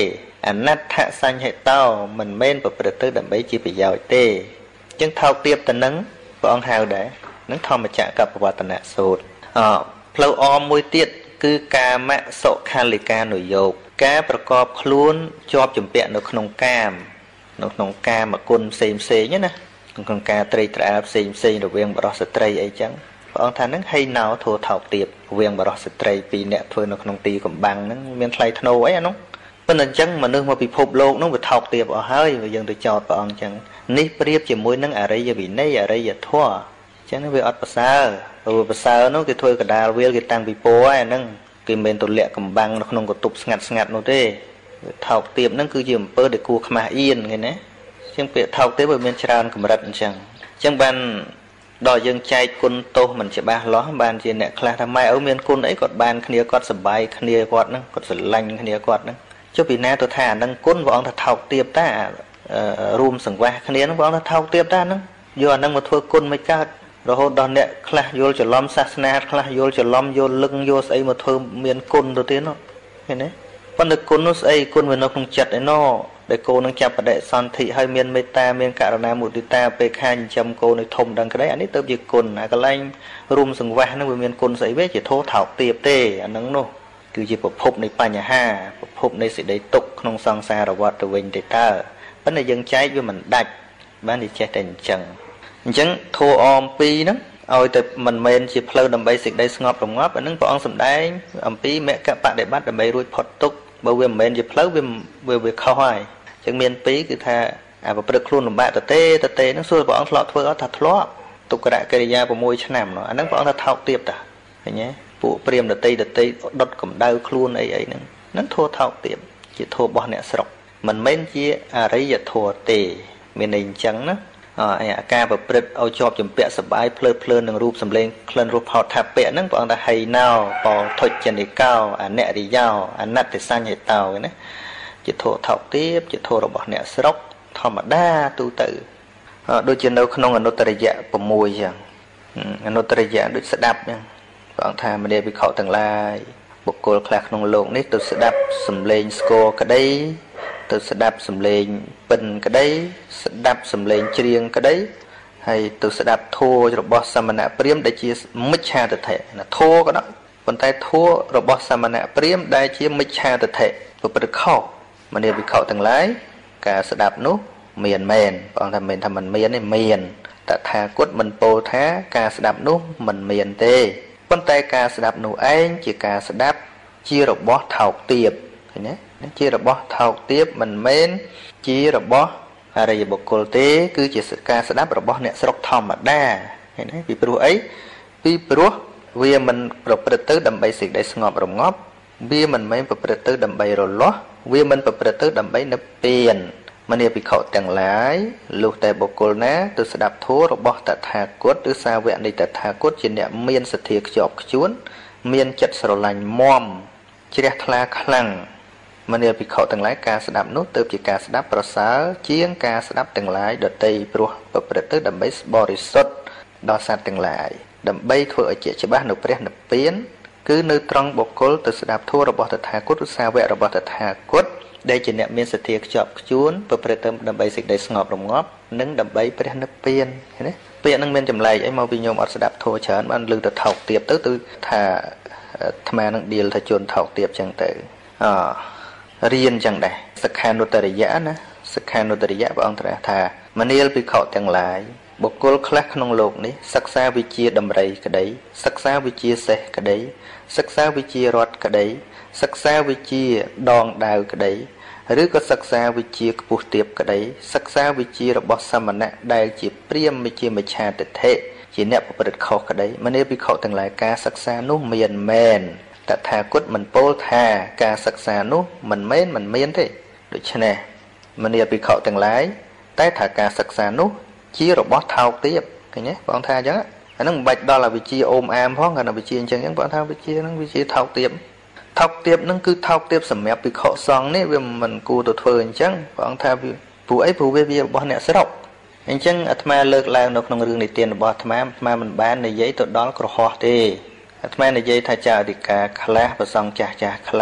អាណត្តិថាសញ្ញហេតោមិនមែនប្រព្រឹត្តទៅដើម្បីជាប្រយោជន៍ទេអញ្ចឹងថោកទាបទៅនឹងព្រះអង្គហៅដែរនឹងធម្មចក្រកបវត្តនសូត្រផ្លូវអមមួយទៀតគឺកាមសុខាលិកានុយោគការប្រកបខ្លួនជាប់ជំពាក់នៅក្នុងកាមគុណផ្សេងណាក្នុងការត្រេកត្រអាលផ្សេងរវាងបរិសុទ្ធស្ត្រីអីចឹងព្រះអង្គថានឹងហីណោធោថោកទាបរវាងបរិសុទ្ធស្ត្រីពីរនាក់ធ្វើនៅក្នុងទីកំបាំងហ្នឹងមានថ្លៃថ្នូរអីអានោះប៉ុន្តែអញ្ចឹងមនុស្សមកពិភពលោកនោះវាថោកទាបអស់ហើយយើងទៅចោទព្រះអង្គអញ្ចឹងនេះប្រៀបជាមួយនឹងអរិយវិន័យអរិយធម៌អញ្ចឹងវាអត់ប្រសើរព្រោះប្រសើរនោះគេធ្វើកដាលវាលគេតាំងពីពោហើយអាហ្នឹងគេមិនមែនទម្លាក់កំបាំងនៅក្នុងកតុបស្ងាត់នោះទេថោកទាបហ្នឹងគឺជាអំពើដែលគួរខ្មាស់អៀនឃើញណាអញ្ចឹងពាក្យថោកទាបវាមានច្រើនកម្រិតអញ្ចឹងបានដល់យើងចែកគុណទោសមិនច្បាស់លាស់បានជាអ្នកខ្លះថាម៉ែឪមានគុណអីគាត់បានគ្នាគាត់សប្បាយគ្នាគាត់ហ្នឹងគាត់ស្រឡាញ់គ្នាគាត់ហ្នឹងចុះពីណាទៅថាអានឹងគុណព្រះអង្គថាថោកទាបតារួមសង្វាសគ្នាហ្នឹងព្រះអង្គថាថោកទាបតាហ្នឹងយកអានឹងមកធ្វើគុណមិនកើតរហូតដល់អ្នកខ្លះយល់ច្រឡំសាសនាខ្លះយល់ច្រឡំយល់លឹងយកស្អីមកធ្វើមានគុណទៅទៀតនោះឃើញទេប៉ុន្តែគុណនោះស្អីគុណវានៅក្នុងចិត្តឯណោដែលគោនឹងចាប់បដិសន្ធិហើយមានមេត្តាមានករណាមុទិតាពេលខាចិញ្ចឹមគោនៅធំដល់ក្តីអានេះទៅជាគុណអាកន្លែងរួមសង្វាសហ្នឹងវាមានគុណស្អីវាជាធោថោកទាបទេអានឹងនោះគឺជាប្រភពនៃបញ្ហាប្រភពនៃសេចក្តីទុក្ខក្នុងសង្សារវដ្តទៅវិញទេតើប៉ុន្តែយើងចែកវាមិនដាច់បានតែចេះតែអញ្ចឹងធោអមពីរហ្នឹងឲ្យតែមិនមែនជាផ្លូវដើម្បីសេចក្តីស្ងប់រងាប់អានឹងព្រះអង្គសម្ដែងអំពីមគ្គបដិបត្តិដើម្បីរួចផុតទុក្ខបើវាមិនមែនជាផ្លូវវាខុសហើយអញ្ចឹងមានពីរគឺថាអាប្រព្រឹត្តខ្លួនលំបាកតេហ្នឹងសួរព្រះអង្គធ្លាប់ធ្វើអត់ថាធ្លាប់ទុក្ករកិរិយា6ឆ្នាំនោះអានឹងព្រះអង្គថាថោកទាបតាឃើញទេពួកព្រាហ្មណ៍ដតីដុតកម្ដៅខ្លួនអីហ្នឹងធัวថោកទាបជាធัวរបស់អ្នកស្រុកមិនមែនជាអរិយធัวទេមានន័យអញ្ចឹងណាអាការប្រព្រឹត្តឲ្យជាប់ចម្ពាក់សបាយភ្លើនឹងរូបសម្លេងក្លិនរសផោតថាពៈហ្នឹងព្រះអង្គថាហីណោបោធុចនិកោអនរិយោអនត្តសញ្ញហេតោណាជាធัวថោកទាបជាធัวរបស់អ្នកស្រុកធម្មតាទូទៅដូចជានៅក្នុងអនុត្តរិយៈ6អញ្ចឹងអនុត្តរិយៈដូចស្ដាប់អញ្ចឹងព្រះអង្គថាមនីវិខទាំងឡាយបុគ្គលខ្លះក្នុងលោកនេះទៅស្ដាប់សំឡេងស្គរក្តីទៅស្ដាប់សំឡេងពិនក្តីស្ដាប់សំឡេងច្រៀងក្តីហើយទៅស្ដាប់ធម៌របស់សមណព្រាហ្មណ៍ដែលជាមិច្ឆាទិដ្ឋិណាធម៌ក៏ដោយប៉ុន្តែធម៌របស់សមណព្រាហ្មណ៍ដែលជាមិច្ឆាទិដ្ឋិប្រព្រឹត្តខុសមនីវិខទាំងឡាយការស្ដាប់នោះមានមែនព្រះអង្គថាមិនថាមិនមានទេមានតថាគតមិនពោលថាការស្ដាប់នោះមិនមានទេប៉ុន្តែការស្ដាប់នោះឯងជាការស្ដាប់ជារបស់ថោកទាបឃើញទេជារបស់ថោកទាបមិនមែនជារបស់អរិយបុគ្គលទេគឺជាការស្ដាប់របស់អ្នកស្រុកធម្មតាឃើញទេពីព្រោះអីពីព្រោះវាមិនប្រព្រឹត្តទៅដើម្បីសេចក្តីស្ងប់រងាប់វាមិនមែនប្រព្រឹត្តទៅដើម្បីរលាស់វាមិនប្រព្រឹត្តទៅដើម្បីនិព្វានមនីភិក្ខុទាំងឡាយលុះតែបុគ្គលណាទៅស្ដាប់ធម៌របស់តថាគតឬសាវកនៃតថាគតជាអ្នកមានសទ្ធាខ្ជាប់ខ្ជួនមានចិត្តស្រឡាញ់មាំជ្រះថ្លាខ្លាំងមនីភិក្ខុទាំងឡាយការស្ដាប់នោះទើបជាការស្ដាប់ប្រសើរជាងការស្ដាប់ទាំងឡាយដទៃព្រោះប្រព្រឹត្តទៅដើម្បីបរិសុទ្ធដល់សត្វទាំងឡាយដើម្បីធ្វើឲ្យជាច្បាស់នៅព្រះនិព្វានគឺនៅត្រង់បុគ្គលទៅស្ដាប់ធម៌របស់តថាគតឬសាវករបស់តថាគតដែលជាអ្នកមានសទ្ធាខ្ជាប់ខ្ជួនប្រព្រឹត្តទៅដើម្បីសេចក្តីស្ងប់រងាប់និងដើម្បីព្រះនិព្វានឃើញទេពាក្យហ្នឹងមានចម្លែកអីមកពីញោមអត់ស្ដាប់ធម៌ច្រើនបានលើកទៅថោកទាបទៅថាអាត្មានឹងដៀលថាជន់ថោកទាបចឹងទៅរៀនចឹងដែរសិក្ខានុត្តរិយៈណាសិក្ខានុត្តរិយៈព្រះអង្គត្រាស់ថាមនាលភិក្ខុទាំងឡាយបុគ្គលខ្លះក្នុងលោកនេះសិក្សាវិជ្ជាដំរីក្តីសិក្សាវិជ្ជាសេះក្តីសិក្សាវិជ្ជារត់ក្តីសិក្សាវិជ្ជាដងដាវក្តីឬក៏សិក្សាវិជ្ជាខ្ពស់ទាបក្តីសិក្សាវិជ្ជារបស់សមណៈដែលជាព្រាហ្មណ៍ជាមិច្ឆាទិដ្ឋិជាអ្នកប្រព្រឹត្តខុសក្តីមនាលភិក្ខុទាំងឡាយការសិក្សានោះមានមែនតថាគតមិនពោលថាការសិក្សានោះមិនមែនមិនមានទេដូច្នេះមនាលភិក្ខុទាំងឡាយតែថាការសិក្សានោះជារបស់ថោកទាបឃើញទេបងថាអញ្ចឹងអានឹងមិនបាច់ដល់ឲ្យវិជ្ជាអូមអាមផងគាត់វិជ្ជាអញ្ចឹងបងថាវិជ្ជាហ្នឹងវិជ្ជាថោកទាបហ្នឹងគឺថោកទាបសម្រាប់ភិក្ខុសង្ឃនេះវាមិនគួរទៅធ្វើអញ្ចឹងបងថាព្រោះអីព្រោះវារបស់អ្នកស្រុកអញ្ចឹងអាត្មាលើកឡើងនៅក្នុងរឿងនិទានរបស់អាត្មាមិនបាននិយាយទៅដល់ក្រហោះទេអាត្មានិយាយថាចៅអធិការខ្លះប្រសង់ចាស់ខ្លះ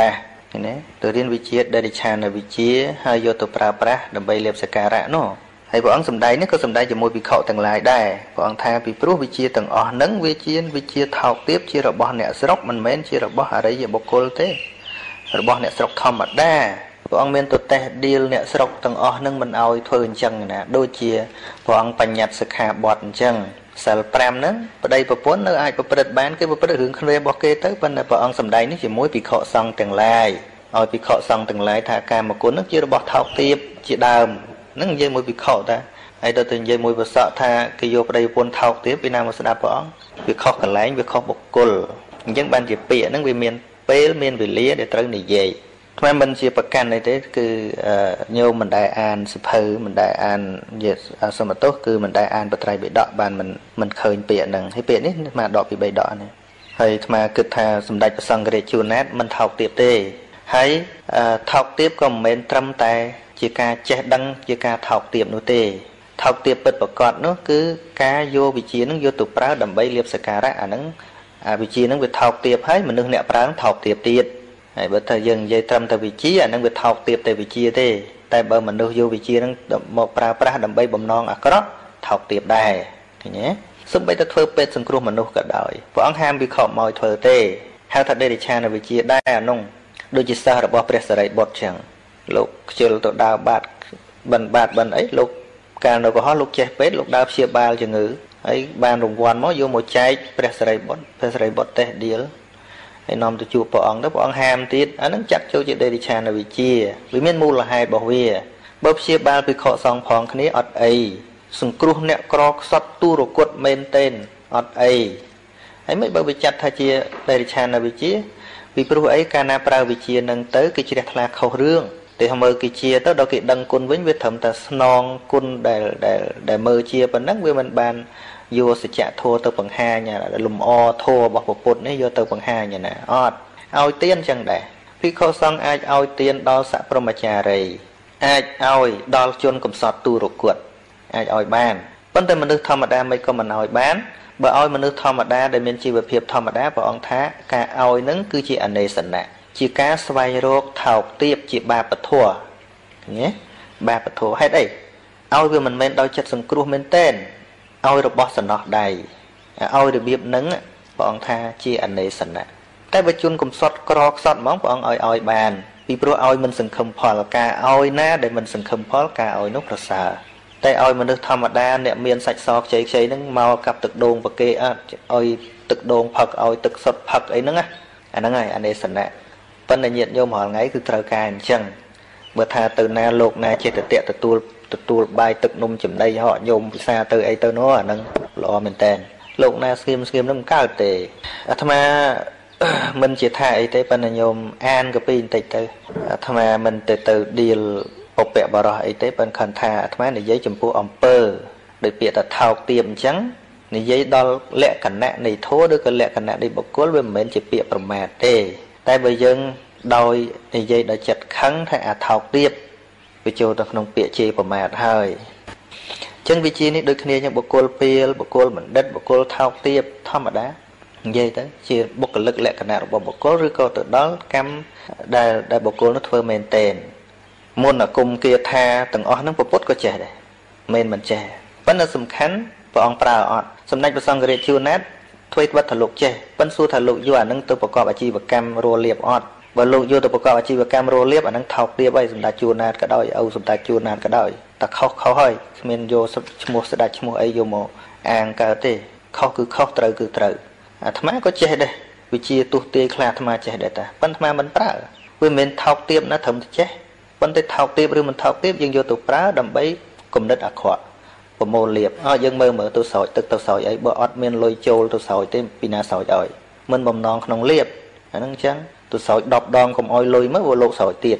ណាទៅរៀនវិជាដែលឆានវិជាហើយយកទៅប្រើប្រាស់ដើម្បីលាបសក្ការៈនោះហើយព្រះអង្គសម្ដែងនេះក៏សម្ដែងជាមួយភិក្ខុទាំងឡាយដែរព្រះអង្គថាពីព្រោះវិជាទាំងអស់ហ្នឹងវាជាវិជាថោកទាបជារបស់អ្នកស្រុកមិនមែនជារបស់អរិយបុគ្គលទេរបស់អ្នកស្រុកធម្មតាព្រះអង្គមានទតេះឌីលអ្នកស្រុកទាំងអស់ហ្នឹងមិនអោយធ្វើអញ្ចឹងណាដូចជាព្រះអង្គបញ្ញត្តិសិក្ខាបទអញ្ចឹងសិល5ហ្នឹងប្តីប្រពន្ធនៅអាចប្រព្រឹត្តបានគេប្រព្រឹត្តរឿងគ្នារបស់គេទៅប៉ុន្តែព្រះអង្គសម្ដែងនេះជាមួយភិក្ខុសង្ឃទាំងឡាយឲ្យភិក្ខុសង្ឃទាំងឡាយថាកាមគុណហ្នឹងជារបស់ថោកទាបជាដើមហ្នឹងនិយាយមួយភិក្ខុតាហើយដល់ទៅនិយាយមួយប្រសក់ថាគេយកប្តីប្រពន្ធថោកទាបពីណាមកស្ដាប់ព្រះអង្គវាខុសកន្លែងវាខុសបុគ្គលអញ្ចឹងបានជាពាក្យហ្នឹងវាមានពេលមានវេលាដែលត្រូវនិយាយថ្មមិនជាប្រកាន់អីទេគឺញោមមិនដែលអានសិភៅមិនដែលអានសមទោសគឺមិនដែលអានបត្រៃបិដកបានមិនឃើញពាក្យហ្នឹងហើយពាក្យនេះមកដកពីបិដកនេះហើយថ្មគិតថាសម្ដេចព្រះសង្ឃរាជជួនណាតមិនថោកទាបទេហើយថោកទាបក៏មិនមែនត្រឹមតែជាការចេះដឹងជាការថោកទាបនោះទេថោកទាបពិតប្រាកដនោះគឺការយកវិជានឹងយកទៅប្រើដើម្បីលាបសក្ការៈអាហ្នឹងវិជានឹងវាថោកទាបហើយមនុស្សអ្នកប្រើថោកទាបទៀតហើយបើថាយើងនិយាយត្រឹមតែវិជាអាហ្នឹងវាថោកទាបតែវិជាទេតែបើមនុស្សយកវិជានឹងមកប្រើប្រាស់ដើម្បីបំណងអាក្រក់ថោកទាបដែរឃើញទេសូម្បីតែធ្វើពេទ្យសង្គ្រោះមនុស្សក៏ដោយព្រះអង្គហាមវិខមកឲ្យធ្វើទេហៅថាដេរិឆានវិជាដែរអានោះដូចជាសិស្សរបស់ព្រះសារីបុត្រចឹងលោកខ្ជិលទៅដើរបាត់បិណ្ឌអីលោកកាលនៅកុហកលោកចេះពេទ្យលោកដើរព្យាបាលជំងឺហើយបានរង្វាន់មកយកមកចែកព្រះសារីបុត្រតេះឌីលហើយនាំទៅជួបព្រះអង្គទៅព្រះអង្គហាមទៀតអានឹងចាត់ចូលជាដេរិឆានវិជាវាមានមូលហេតុរបស់វាបើព្យាបាលភិក្ខុសង្ឃផងគ្នាអត់អីសង្គ្រោះអ្នកក្រខ្សត់ទូរគុតមែនទែនអត់អីហើយមិនបើវាចាត់ថាជាដេរិឆានវិជាពីព្រោះអីកាលណាប្រើវិជានឹងទៅគេជ្រះថ្លាខុសរឿងតែមើលគេជាទៅដល់គេដឹងគុណវិញវាត្រឹមតែស្នងគុណដែលមើលជាប៉ុណ្ណឹងវាមិនបានយកសច្ចធម៌ទៅបង្ហាញលំអធម៌របស់ពុទ្ធនេះយកទៅបង្ហាញណាអត់ឲ្យទានចឹងដែរភិក្ខុសង្ឃអាចឲ្យទានដល់សព្រមចារីអាចឲ្យដល់ជនកំសត់ទូរគុតអាចឲ្យបានប៉ុន្តែមនុស្សធម្មតាមិនក៏មិនឲ្យបានបើឲ្យមនុស្សធម្មតាដែលមានជីវភាពធម្មតាព្រះអង្គថាការឲ្យនឹងគឺជាអនេសនៈជាការស្វែងរកថោកទាបជាបាបធម៌ញ៉េបាបធម៌ហេតុអីឲ្យវាមិនមែនដោយចិត្តសង្គ្រោះមែនទេឲ្យរបស់សំណោះដៃឲ្យរបៀបហ្នឹងព្រះអង្គថាជាអនេសនៈតែបើជនកំសត់ក្រខ្សត់ហ្មងព្រះអង្គឲ្យបានពីព្រោះឲ្យមិនសង្ឃឹមផលការឲ្យណាដែលមិនសង្ឃឹមផលការឲ្យនោះប្រសើរតែឲ្យមនុស្សធម្មតាអ្នកមានសាច់សខ្ចីហ្នឹងមកកាប់ទឹកដូងប្រគេអត់ឲ្យទឹកដូងផឹកឲ្យទឹកសុទ្ធផឹកអីហ្នឹងណាអាហ្នឹងហើយអនេសនៈប៉ុន្តែញាតិញោមរាល់ថ្ងៃគឺត្រូវការអញ្ចឹងបើថាទៅណាលោកណាចេះតែទទួលបាយទឹកនំចំណីហោញោមពិសាទៅអីទៅនោះអាហ្នឹងល្អមែនតើលោកណាស្ងៀមហ្នឹងមិនកើតទេអាត្មាមិនជាថាអីទេប៉ុន្តែញោមអានកពីបន្តិចទៅអាត្មាមិនទៅឌីលឧបបរោះអីទេប៉ុន្តែខនថាអាត្មានិយាយចំពោះអំពើដោយពាក្យថាថោកទាបអញ្ចឹងនិយាយដល់លក្ខណៈនៃធម៌ឬក៏លក្ខណៈនៃបុគ្គលវាមិនមែនជាពាក្យប្រមាថទេតែបើយើងដោយនិយាយដោយចិត្តខឹងថាអាថោកទាបវាចូលទៅក្នុងពាក្យជេរប្រមាថហើយអញ្ចឹងវិជានេះដូចគ្នាយ៉ាងបុគ្គលពាលបុគ្គលបណ្ឌិតបុគ្គលថោកទាបធម្មតានិយាយទៅជាបុគ្គលិកលក្ខណៈរបស់បុគ្គលឬក៏ទៅដល់កម្មដែលបុគ្គលនោះធ្វើមែនទែនមុនអាគមគាថាទាំងអស់ហ្នឹងពុទ្ធក៏ចេះដែរមិនចេះប៉ុន្តែសំខាន់ព្រះអង្គប្រើអត់សម្ដេចព្រះសង្ឃរាជជួនណាតធ្វើវត្តលោកចេះប៉ុន្តែសួរថាលោកយកអានឹងទៅប្រកបអាជីវកម្មរលៀបអត់បើលោកយកទៅប្រកបអាជីវកម្មរលៀបអានឹងថោកទាបហើយសម្ដេចជួនណាតក៏ដោយឪសម្ដេចជួនណាតក៏ដោយតែខុសហើយគ្មានយកឈ្មោះស្ដេចឈ្មោះអីយកមកអាងកើតទេខុសគឺខុសត្រូវគឺត្រូវអាត្មាក៏ចេះដែរវិជាទស្សទាយខ្លះអាត្មាចេះដែរតាប៉ុន្តែអាត្មាមិនប្រើវាមិនមែនថោកទាបណាត្រឹមតែចេះប៉ុន្តែថោកទាបឬមិនថោកទាបយើងយកទៅប្រើដើម្បីគំនិតអាក្រក់ប្រមូលលៀបយើងមើលទៅស្រោចទឹកទៅស្រោចអីបើអត់មានលុយចូលទៅស្រោចទេពីណាស្រោចឲ្យមិនបំណងក្នុងលៀបអាហ្នឹងអញ្ចឹងទៅស្រោច10ដងកុំឲ្យលុយមកលោកស្រោចទៀត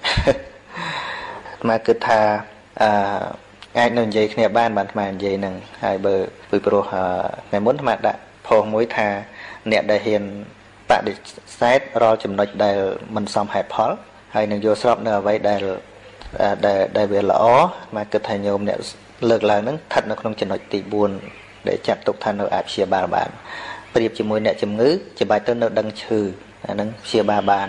អាត្មាគិតថាអាចនៅនិយាយគ្នាបានអាត្មានិយាយហ្នឹងហើយបើពីព្រោះថ្ងៃមុនអាត្មាដាក់ផុសមួយថាអ្នកដែលហ៊ានបដិសេធរាល់ចំណុចដែលមិនសមហេតុផលហើយនឹងយកស្របនៅអ្វីដែលវាល្អមកគិតថាញោមអ្នកលើកឡើងហ្នឹងស្ថិតនៅក្នុងចំណុចទី4ដែលចាត់ទុកថានៅអាចព្យាបាលបានប្រៀបជាមួយអ្នកជំងឺច្បាច់ទៅនៅដឹងឈឺអាហ្នឹងព្យាបាលបាន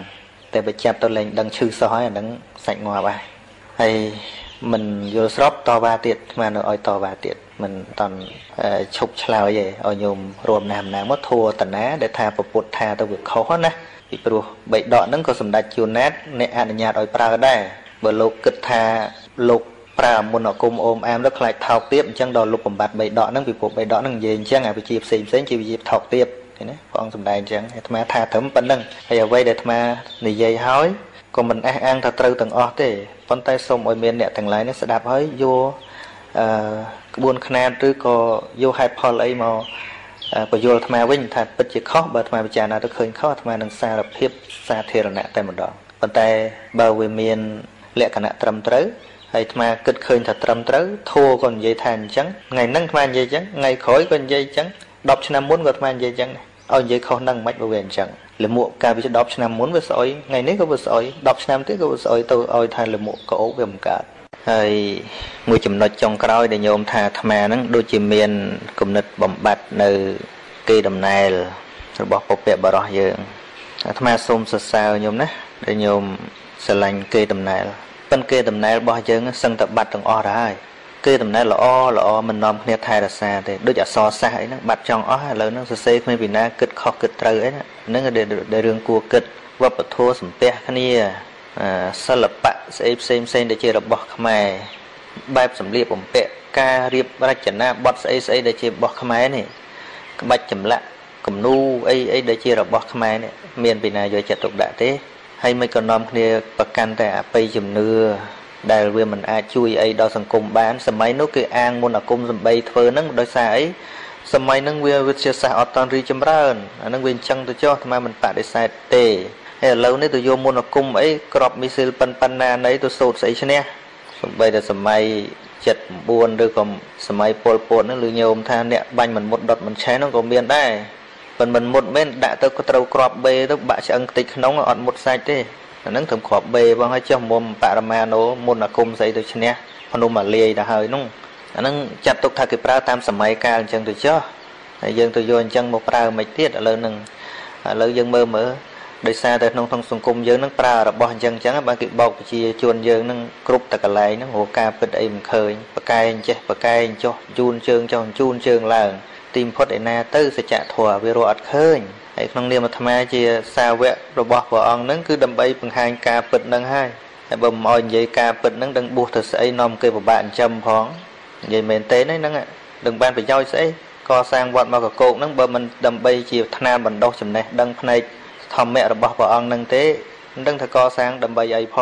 តែបើចាប់ទៅលេងដឹងឈឺសោះហើយអានឹងសាច់ងាប់ហើយហើយមិនយល់ស្របតវ៉ាទៀតស្មាននៅឲ្យតវ៉ាទៀតមិនតន់ឈប់ឆ្លើយទេឲ្យញោមរួមណាស់ម្នាក់មកធัวតណាដែលថាពពុទ្ធថាទៅវាខុសណាពីព្រោះបៃដកហ្នឹងក៏សម្ដេចជួនណាតអ្នកអនុញ្ញាតឲ្យប្រើដែរបើលោកគិតថាលោកប្រើមុនអគុំអូមអាមទៅខ្លាចថោកទៀតអញ្ចឹងដល់លុបបំបត្តិបៃដកហ្នឹងពីព្រោះបៃដកហ្នឹងនិយាយអញ្ចឹងអាវិជាផ្សេងជាវិជាថោកទៀតឃើញណាព្រះអង្គសម្ដែងអញ្ចឹងអាត្មាថាត្រឹមប៉ុណ្្នឹងហើយអ្វីដែលអាត្មានិយាយហើយក៏មិនអះអាងថាត្រូវទាំងអស់ទេប៉ុន្តែសូមឲ្យមានអ្នកទាំងឡាយនេះស្ដាប់ហើយយកក្បួនខ្នាតឬក៏យកហេតុផលអីមកបញ្យល់អាត្មាវិញថាពិតជាខុសបើអាត្មាពិចារណាទៅឃើញខុសអាត្មានឹងសារភាពសាធារណៈតែម្ដងប៉ុន្តែបើវាមានលក្ខណៈត្រឹមត្រូវហើយអាត្មាគិតឃើញថាត្រឹមត្រូវធัวក៏និយាយថាអញ្ចឹងថ្ងៃហ្នឹងអាត្មានិយាយអញ្ចឹងថ្ងៃក្រោយក៏និយាយអញ្ចឹង10ឆ្នាំមុនក៏អាត្មានិយាយអញ្ចឹងឲ្យនិយាយខុសហ្នឹងមិនបើវាអញ្ចឹងលមួកកាលពី10ឆ្នាំមុនវាស្អុយថ្ងៃនេះក៏វាស្អុយ10ឆ្នាំទៀតក៏វាស្អុយទៅឲ្យថាលមួកកោបវាមិនកើតហើយមួយចំណុចចុងក្រោយដែលញោមថាអាត្មាហ្នឹងដូចជាមានគំនិតបំបត្តិនៅគេដំណែលរបស់ពុព្វបរោះយើងអាត្មាសូមសរសើរញោមណាដែលញោមស្រឡាញ់គេដំណែលប៉ុន្តែគេដំណែលរបស់យើងសឹងតែបាត់ទាំងអស់ទៅហើយគេដំណែលល្អមិននាំគ្នាថែរក្សាទេដូចអក្សរសាស្ត្រអីហ្នឹងបាត់ចង់អស់ឥឡូវហ្នឹងសរសេរគ្មានពីណាគិតខុសគិតត្រូវអីហ្នឹងដែលរឿងគួរគិតវប្បធម៌សំពះគ្នាសិល្បៈស្អីផ្សេងដែលជារបស់ខ្មែរបែបសម្លៀកបំពាក់ការរៀបរចនាបថស្អីដែលជារបស់ខ្មែរនេះក្បាច់ចម្លាក់គំនូអីដែលជារបស់ខ្មែរនេះមានពីណាយកចិត្តទុកដាក់ទេហើយមិនក៏នាំគ្នាប្រកាន់តែអបិយជំនឿដែលវាមិនអាចជួយអីដល់សង្គមបានសម័យនោះគេអាងមុនអាគមសំបីធ្វើហ្នឹងដោយសារអីសម័យហ្នឹងវាវិទ្យាសាស្ត្រអត់តន់រីចម្រើនអាហ្នឹងវាអញ្ចឹងទៅចុះអាត្មាមិនបដិសេធទេហើយឥឡូវនេះទៅយកមុនអាគមអីក្របមីស៊ីលប៉ុណ្ណាណីទៅសូត្រស្អីឈ្នះសំបីតែសម័យ79ឬក៏សម័យពលពតហ្នឹងឬញោមថាអ្នកបាញ់មិនមុតដុតមិនឆេះហ្នឹងក៏មានដែរប៉ុន្តែមិនមុតមែនដាក់ទៅក៏ត្រូវក្របបេទៅបាក់ឆ្អឹងខ្ទេចក្នុងអត់មុតសាច់ទេអាហ្នឹងត្រូវគ្រាប់បេបងឲ្យចុះមុំបរមាណូមុនអាគមស្អីទៅឈ្នះភ្នំអាលាយទៅហើយនោះអាហ្នឹងចាត់ទុកថាគេប្រើតាមសម័យកាលអញ្ចឹងទៅចុះហើយយើងទៅយកអញ្ចឹងមកប្រើមិនទៀតឥឡូវហ្នឹងឥឡូវយើងមើលដោយសារតែក្នុងសង្គមយើងហ្នឹងប្រើរបស់អញ្ចឹងបើគេបោកប្រជាជនយើងហ្នឹងគ្រប់តែកន្លែងហ្នឹងរកការពិតអីមិនឃើញប្រកែងចេះប្រកែងចុះជូនជើងចុះជូនជើងឡើងទីបំផុតឯណាទៅសច្ចធម៌វារកអត់ឃើញហើយក្នុងនាមអាត្មាជាសាវករបស់ព្រះអង្គហ្នឹងគឺដើម្បីបង្ហាញការពិតហ្នឹងហើយបើមិនឲ្យនិយាយការពិតហ្នឹងដឹងបួសទៅស្អីនាំគេពិបាកចិញ្ចឹមផងនិយាយមែនទេហ្នឹងដឹងបានប្រយោជន៍ស្អីកសាងវត្តមកកកោកហ្នឹងបើមិនដើម្បីជាឋានបណ្ដុះចំណេះដឹងផ្នែកធម្មៈរបស់ព្រះអង្គហ្នឹងទេមិនដឹងថាកសាងដើម្បីអីផង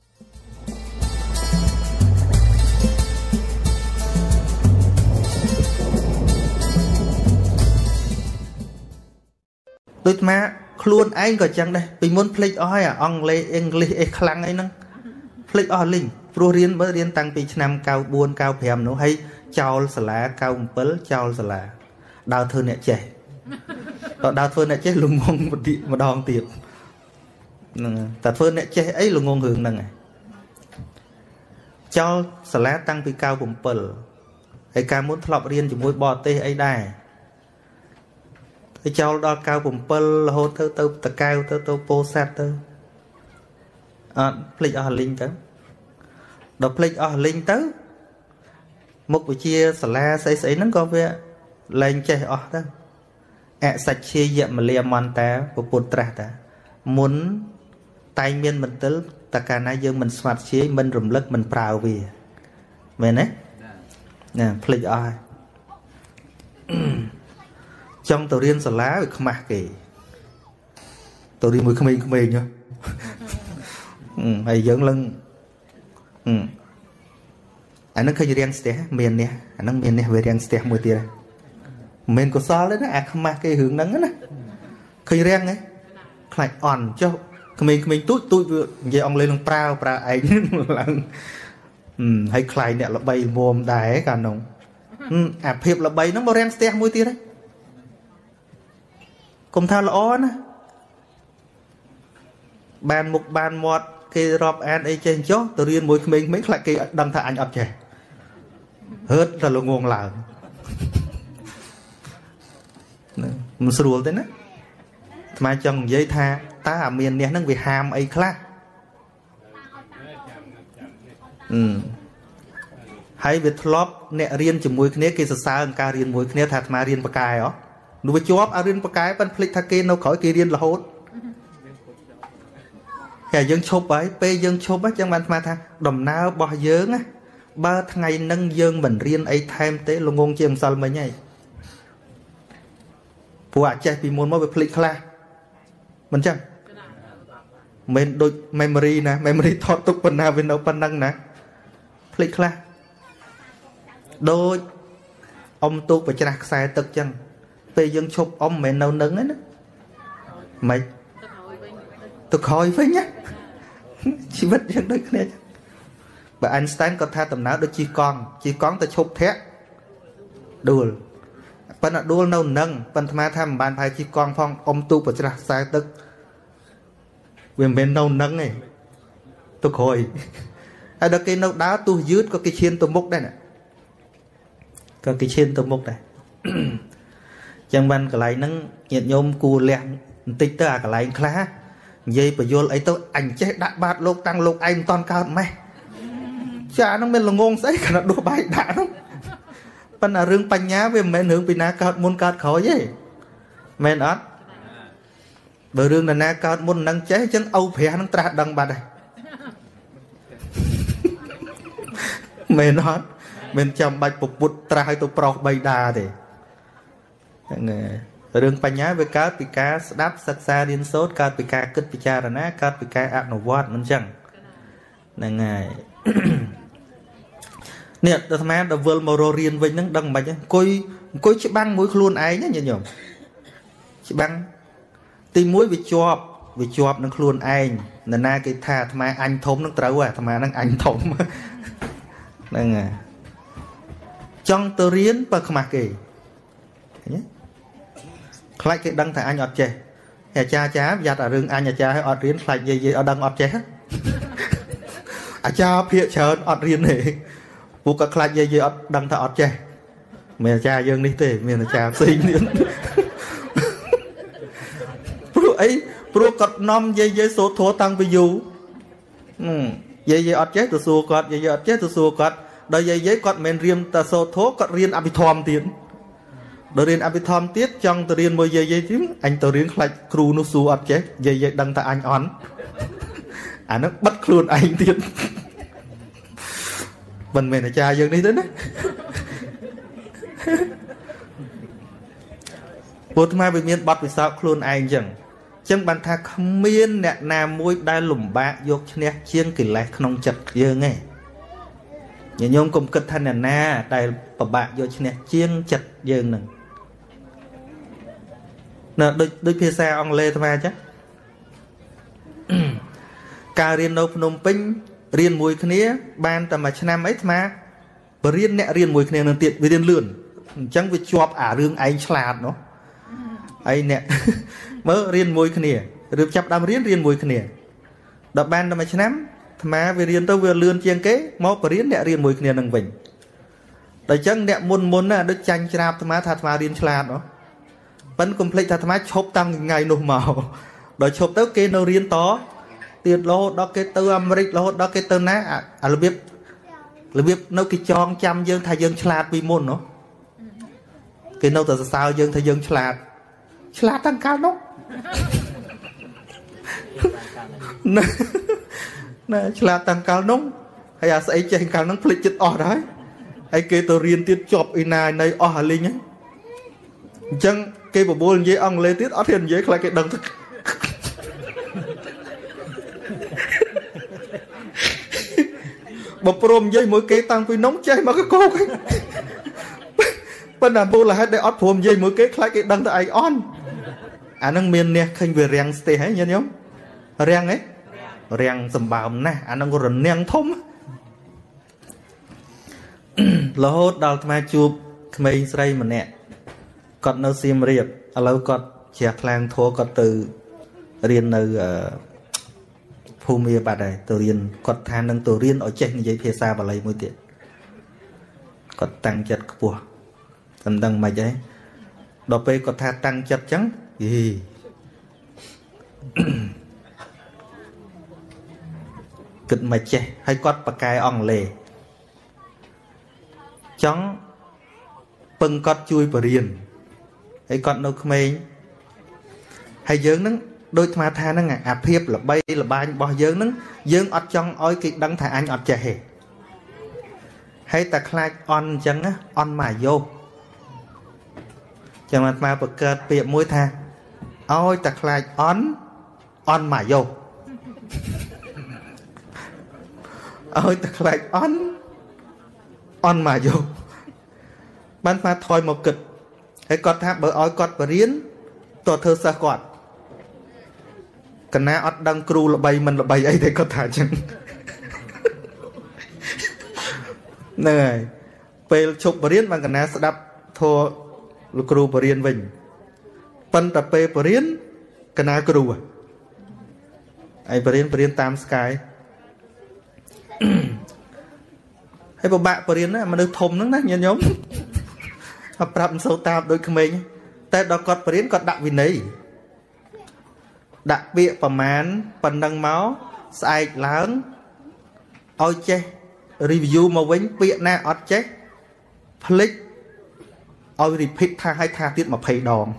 ដូចម៉ាខ្លួនឯងក៏ចឹងដែរពីមុនភ្លេចអស់ហើយអង់គ្លេសអ៊ីងគ្លីសអេខ្លាំងអីហ្នឹងភ្លេចអស់លីងព្រោះរៀនតាំងពីឆ្នាំ94 95នោះហើយចោលសាលា97ចោលសាលាដើរធ្វើអ្នកចេះដល់ដើរធ្វើអ្នកចេះលងងម្ដងទៀតហ្នឹងតែធ្វើអ្នកចេះអីលងងរឿងហ្នឹងឯងចោលសាលាតាំងពី97ហើយកាលមុនធ្លាប់រៀនជាមួយបរទេសអីដែរទៅចោលដល់97រហូតទៅតកៅទៅពោធិ៍សាត់ទៅអត់ភ្លេចអស់លីងទៅដល់ភ្លេចអស់លីងទៅមុខវិជ្ជាសាលាស្អីហ្នឹងក៏វាលែងចេះអស់ទៅអសច្ឆាយមលាមន្តាពុទ្ធត្រាស់តាមុនតែងមានមន្ទិលតកាលណាយើងមិនស្វាត់ជាយមិនរំលឹកមិនប្រើវាមែនទេណាភ្លេចអស់ហើយចង់ទៅរៀនសាលាវាខ្មាស់គេទៅរៀនមួយក្មេងៗហើយយើងឡើងអានឹងឃើញរៀងស្ទះមាននេះអានឹងមាននេះវារៀងស្ទះមួយទៀតមិនមែនកុសលទេណាអាខ្មាស់គេរឿងហ្នឹងណាឃើញរៀងហ៎ខ្លាចអន់ចុះក្មេងៗទូចវានិយាយអង់គ្លេសនឹងប្រើឯងឡើងហើយខ្លាយអ្នកល្បីល្មមដែរកាលនោះអាភាពល្បីហ្នឹងមករៀងស្ទះមួយទៀតហ៎កុំថាល្អណាបានមុខបានមាត់គេរាប់អានអីចេះចុះទៅរៀនមួយក្មេងៗខ្លាចគេដឹងថាអញអត់ចេះហឺតតែល្ងងឡើងមិនស្រួលទេណាអាត្មាចង់និយាយថា ta miền nè nó bị ham ấy khác hay việc lóp nè riêng chỉ mùi kia sờ xa hơn ca riêng mùi kia thật mà riêng bạc cài ó nó bị chóp à riêng bạc cài bên phịch thà kia nó khỏi kia riêng là hốt kẻ dân chụp ấy pe dân chụp á chẳng bàn mà tha đầm nào bỏ dướng á ba ngày nâng dân mình riêng ấy thêm tế luôn ngôn chiêm sao mấy nhảy phụ ạ chạy vì muốn mới bị phịch khla mình chẳng mình đôi memory nè memory thọt tục phần nào bên đâu phần năng nè phịch khla đôi ông tu phải chặt sai tức chân pe dân chụp ông mẹ nấu nướng ấy đó mày tôi khỏi với nhá chỉ biết dân đấy cái này bà Einstein có tha tầm nào đôi chi con ta chụp thét đùa phần là đùa nấu nâng phần tham tham bàn phải chi con phong ông tu phải chặt sai tức quyền bên nấu nâng này tôi khỏi ai đó cái nấu đá tôi dứt có cái chiên tôi múc đây nè có cái chiên tôi múc đây chẳng ban cái lại nâng nhiệt nhôm cù lẹn tích tới cái lại khá dây bà vô ấy tôi ảnh chết đã bát lục tăng lục anh toàn cao mày cha nó mình là ngôn sấy cả nó đua bài đã lắm phần là rừng bánh nhá về mẹ nướng bị ná cao môn cao khó vậy mẹ ớt bởi rừng là ná cao môn năng chế chân âu phé nó tra đằng bà đây mẹ ớt mình chồng bạch bục bụt tra hay tôi prọc bay đà thì rừng bánh nhá về cá bị cá đáp sắc xa điên sốt cá bị cá cứt bị cha là ná cá bị cá ạc nổ vọt nó chẳng là ngày nè tao tham đã vượt màu rô riêng với những đằng bạch coi chỉ băng mũi luôn ấy nhá nhỉ nhổm chỉ băng tìm mũi bị chọp nó luôn anh là na cái thà tham anh thốn nó trâu à tham nó anh thốn là ngày trong tờ riêng bậc mặc kì nhé khai cái đăng thà anh ọt chè nhà cha giặt ở rừng anh nhà cha hay ọt riêng khai gì ở đằng ọt chè à cha phía chớn ọt riêng này buộc các khai gì ọt đằng thà ọt chè mẹ cha dương đi tề mẹ cha sinh đi pro ấy pro cọt nom dây số thố tăng ví dụ dây ọt chết từ xua cọt dây ọt chết từ xua cọt đời dây cọt men riêng ta số thố cọt riêng abithom tiền đời riêng abithom tiết trong từ riêng môi dây tím anh từ riêng khai kru nó xua ọt chết dây đăng ta anh on à nó bắt luôn anh tiền mình mẹ là cha dương đi đến đấy bố mai bị miên bắt vì sao luôn anh chẳng chẳng bàn thà không miên nè nam môi đai lùm bạc dọc nè chiên kỳ lại không chặt dương nghe nhà nhôm cùng cất thanh nè na đai bạc dọc nè chiên chặt dương nè nè đôi phía xa ông lê tham chắc ca riêng nộp nôm pinh riêng mùi khné ban tầm mà năm ấy mà và riêng nè riêng mùi khné nâng tiện với riêng lươn chẳng vì chọp ả rương anh slạt nó ấy nè mơ riêng mùi khné được chập đam riêng mùi khné đập ban tầm mà năm mà về riêng tôi vừa lươn chiên kế mó và riêng nè riêng mùi khné nâng vịnh đời chẳng nè muôn nè được chanh chạp mà thật mà riêng slạt nó vẫn complete thật mà chộp tăng ngày nụ màu đời chộp tới kia nó riêng tó tiền lô đó cái từ Americ lô đó cái từ ná là biết nó cái chọn trăm dân thay dân slạt vì môn nó cái nâu từ sao dân thay dân slạt tăng cao nó nè slạt tăng cao nó hay là sẽ chạy cao nó phịch chết ở đấy hay cái từ riêng tiết chọc ina này ở hà linh nhá chân cái bộ buồn với ông lê tiết ở thiên với lại cái đằng một prom dây mỗi cái tăng vì nóng cháy mà cái cô cái bên đàn bu là hết để ót prom dây mỗi cái khai cái đăng tại on à năng miền nè khinh về rèn stay hay nhớ nhớ rèn ấy rèn sầm bào nè à năng có rèn neng thông là hốt đào tham chụp mấy say mà nè còn nó xiêm riệp à lâu còn chẹt lang thua còn từ riêng nơi phù mê bà đây tổ riêng còn than nâng tổ riêng ở trên giấy phía xa và lấy môi tiện còn tăng chất của tầm đằng mà giấy đó bây còn tha tăng chất trắng gì គិតមិនចេះហើយគាត់បកកែអង់គ្លេសចង់ពឹងគាត់ជួយបរៀនហើយគាត់នៅក្មេងហើយយើងនឹងដូចអាត្មាថាហ្នឹងអាភាពល្បីល្បាញរបស់យើងហ្នឹងយើងអត់ចង់ឲ្យគេដឹងថាអញអត់ចេះទេហើយតែខ្លាចអន់អញ្ចឹងអន់មកយោចាំអាត្មាបង្កើតពាក្យមួយថាឲ្យតែខ្លាចអន់មកយោឲ្យតែខ្លាចអន់មកយោបានអាត្មាថយមកគិតហើយគាត់ថាបើឲ្យគាត់បរៀនតើធ្វើសិស្សគាត់កណាអត់ដឹងគ្រូល្បីមិនល្បីអីទេគាត់ថាអញ្ចឹងហ្នឹងហើយពេលឈប់បរៀនបានកណាស្ដាប់ធម៌លោកគ្រូបរៀនវិញប៉ុន្តែពេលបរៀនកណាគ្រូហើយបរៀនតាមស្កាយហើយពិបាកបរៀនណាមនុស្សធំហ្នឹងណាញាតិញោមអត់ប្រាប់មិនសូវតាមដូចក្មេងតែដល់គាត់បរៀនគាត់ដាក់វិន័យដាក់ពាក្យប្រមាណប៉ុណ្ណឹងមកស្អែកឡើងឲ្យចេះ review មកវិញពាក្យណាអត់ចេះផ្លិចឲ្យ repeat ថាឲ្យថាទៀត20ដង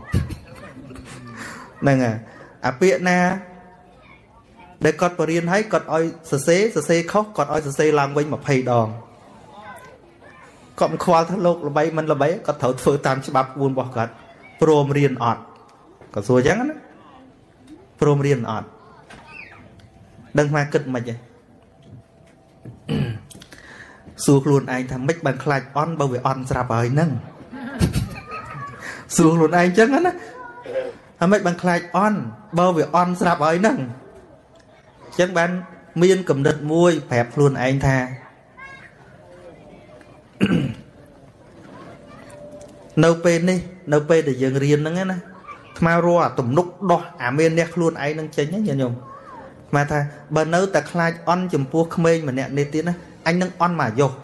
ហ្នឹងហើយអាពាក្យណាដែលគាត់បរៀនឲ្យគាត់ឲ្យសរសេរខុសគាត់ឲ្យសរសេរឡើងវិញ20ដងគាត់មិនខ្វល់ថាលោកល្បីមិនល្បីគាត់ត្រូវធ្វើតាមច្បាប់ក្បួនរបស់គាត់ព្រមរៀនអត់គាត់សួរអញ្ចឹងណាព្រមរៀនអត់ដឹងថាគិតមិនហ៎សួរខ្លួនឯងថាម៉េចបានខ្លាចអន់បើវាអន់ស្រាប់ហើយហ្នឹងសួរខ្លួនឯងអញ្ចឹងណាថាម៉េចបានខ្លាចអន់បើវាអន់ស្រាប់ហើយហ្នឹងអញ្ចឹងបានមានគំនិតមួយប្រាប់ខ្លួនឯងថានៅពេលនេះនៅពេលដែលយើងរៀនហ្នឹងណាថ្មរស់អាទំនុកដោះអាមានអ្នកខ្លួនឯងនឹងចេញណាញោមថ្មថាបើនៅតែខ្លាចអន់ចំពោះក្មេងម្នាក់នេះទៀតណាអញនឹងអន់មកយោ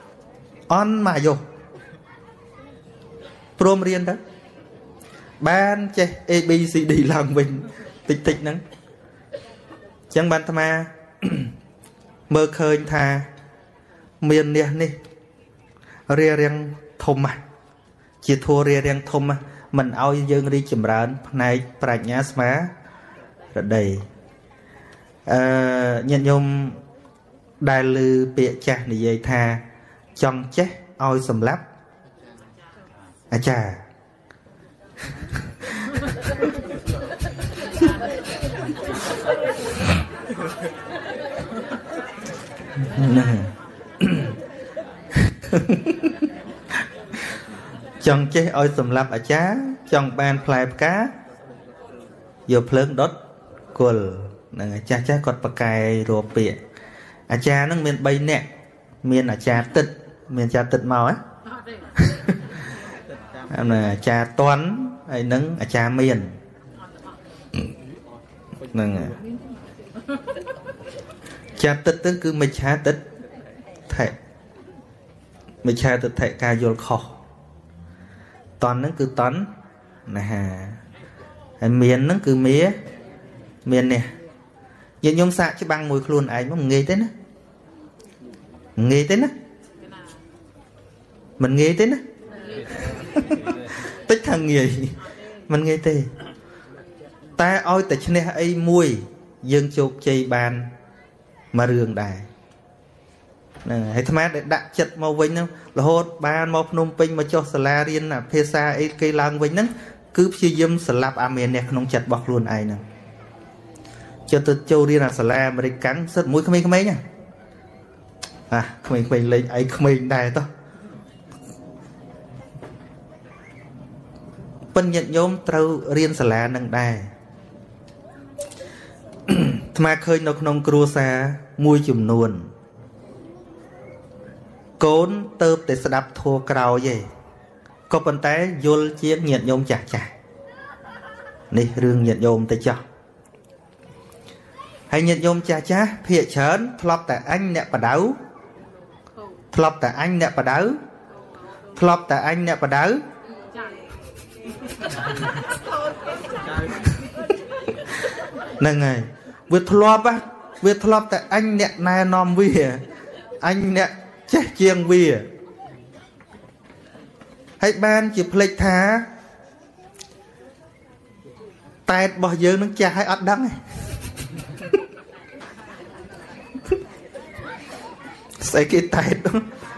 ព្រមរៀនទៅបានចេះ ABCD ឡើងវិញតិចហ្នឹងអញ្ចឹងបានថ្មមើលឃើញថាមានអ្នកនេះរៀងធំជាធัวរៀងធំមិនឲ្យយើងរីកចម្រើនផ្នែកប្រាជ្ញាស្មារតីញាតិញោមដែលឮពាក្យចាស់និយាយថាចង់ចេះឲ្យសម្លាប់អាចារ្យចង់ចេះឲ្យសម្លាប់អាចារ្យចង់បានផ្លែផ្កាយកភ្លើងដុតគល់ហ្នឹងចាស់គាត់ប្រកែរកពាក្យអាចារ្យហ្នឹងមាន3នាក់មានអាចារ្យទឹកមានអាចារ្យទឹកមកអាចារ្យតន់ហើយនឹងអាចារ្យមានហ្នឹងចារ្យទឹកទៅគឺមិច្ឆាទិដ្ឋិការយល់ខុសតន់ហ្នឹងគឺតន់ណាហើយមានហ្នឹងគឺមាននេះញាតិញោមសាកច្បាំងមួយខ្លួនឯងមកងាយទេណាមិនងាយទេណាតិចថាងាយមិនងាយទេតែឲ្យតែឈ្នះអីមួយយើងជោគជ័យបានមួយរឿងដែរហ្នឹងហើយអាត្មាដែលដាក់ចិត្តមកវិញហ្នឹងរហូតបានមកភ្នំពេញមកចុះសាលារៀនភាសាអីគេឡើងវិញហ្នឹងគឺព្យាយាមស្លាប់អាមានអ្នកក្នុងចិត្តរបស់ខ្លួនឯងហ្នឹងចិត្តទៅចូលរៀនអាសាលាអាមេរិកកាំងសិតមួយក្មេងៗហ្នឹងក្មេងៗលេងអីក្មេងដែរតោះពិនញាតិញោមត្រូវរៀនសាលានឹងដែរអាត្មាឃើញនៅក្នុងគ្រួសារមួយចំនួនកូនទៅតែស្ដាប់ធัวក្រោយឯងក៏ប៉ុន្តែយល់ជាងញាតិញោមចាស់នេះរឿងញាតិញោមទៅចោះហើយញាតិញោមចាស់ភាគច្រើនធ្លាប់តែអញអ្នកបដៅធ្លាប់តែអញអ្នកបដៅ nè ngày việc thọp á việc thọp tại anh nè nai nom vi anh nè chết chiêng vi hãy ban chỉ plek thá tay bỏ giờ nó cha hay ắt đắng xây cái tay đó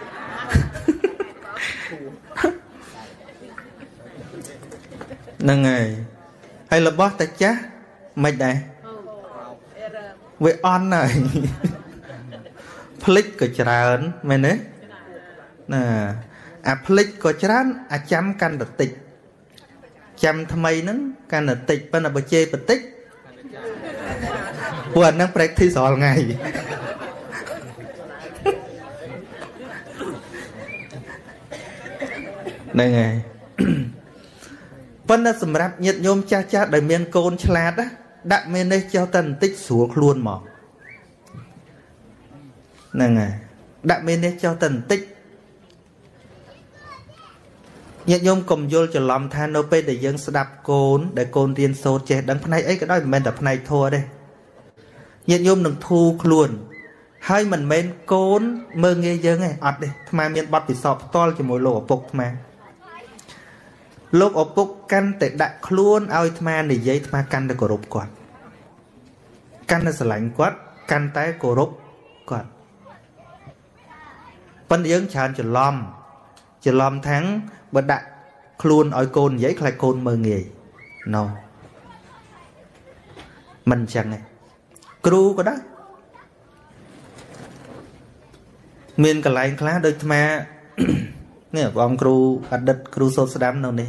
nè ngày hay là bó tay chá mày đây về on này plek cái tràn mày nè nè plek cái tràn chăm căn được tịch chăm tham mây nứng căn được tịch bên là bờ chê bờ tích buồn năng practice all ngày này ngày bên là sầm rạp nhiệt nhôm cha cha đời miền côn chlat á đặt miền đây cho tần tích xuống luôn mà này ngày đặt miền đây cho tần tích nhiệt nhôm cầm vô cho làm than nô pe để dân đạp côn để côn tiên sốt che đằng phần này ấy cái đó mình đập phần này thua đây nhiệt nhôm đừng thu luôn hai mình men côn mơ nghe dân này ọt đi mà miền bắc bị sọp to cho mỗi lỗ bục mà lúc ở bục căn để đặt luôn ao mà để giấy mà căn để cổ rụp quạt căn là lạnh quát căn tay cổ rụp quạt phân dân chán chỉ lom tháng bật đặt luôn ở côn giấy khai côn mơ nghề no mình chẳng này cru có đó miền cả lại khá đôi mà nè ông cru ăn đất cru sốt đám đâu nè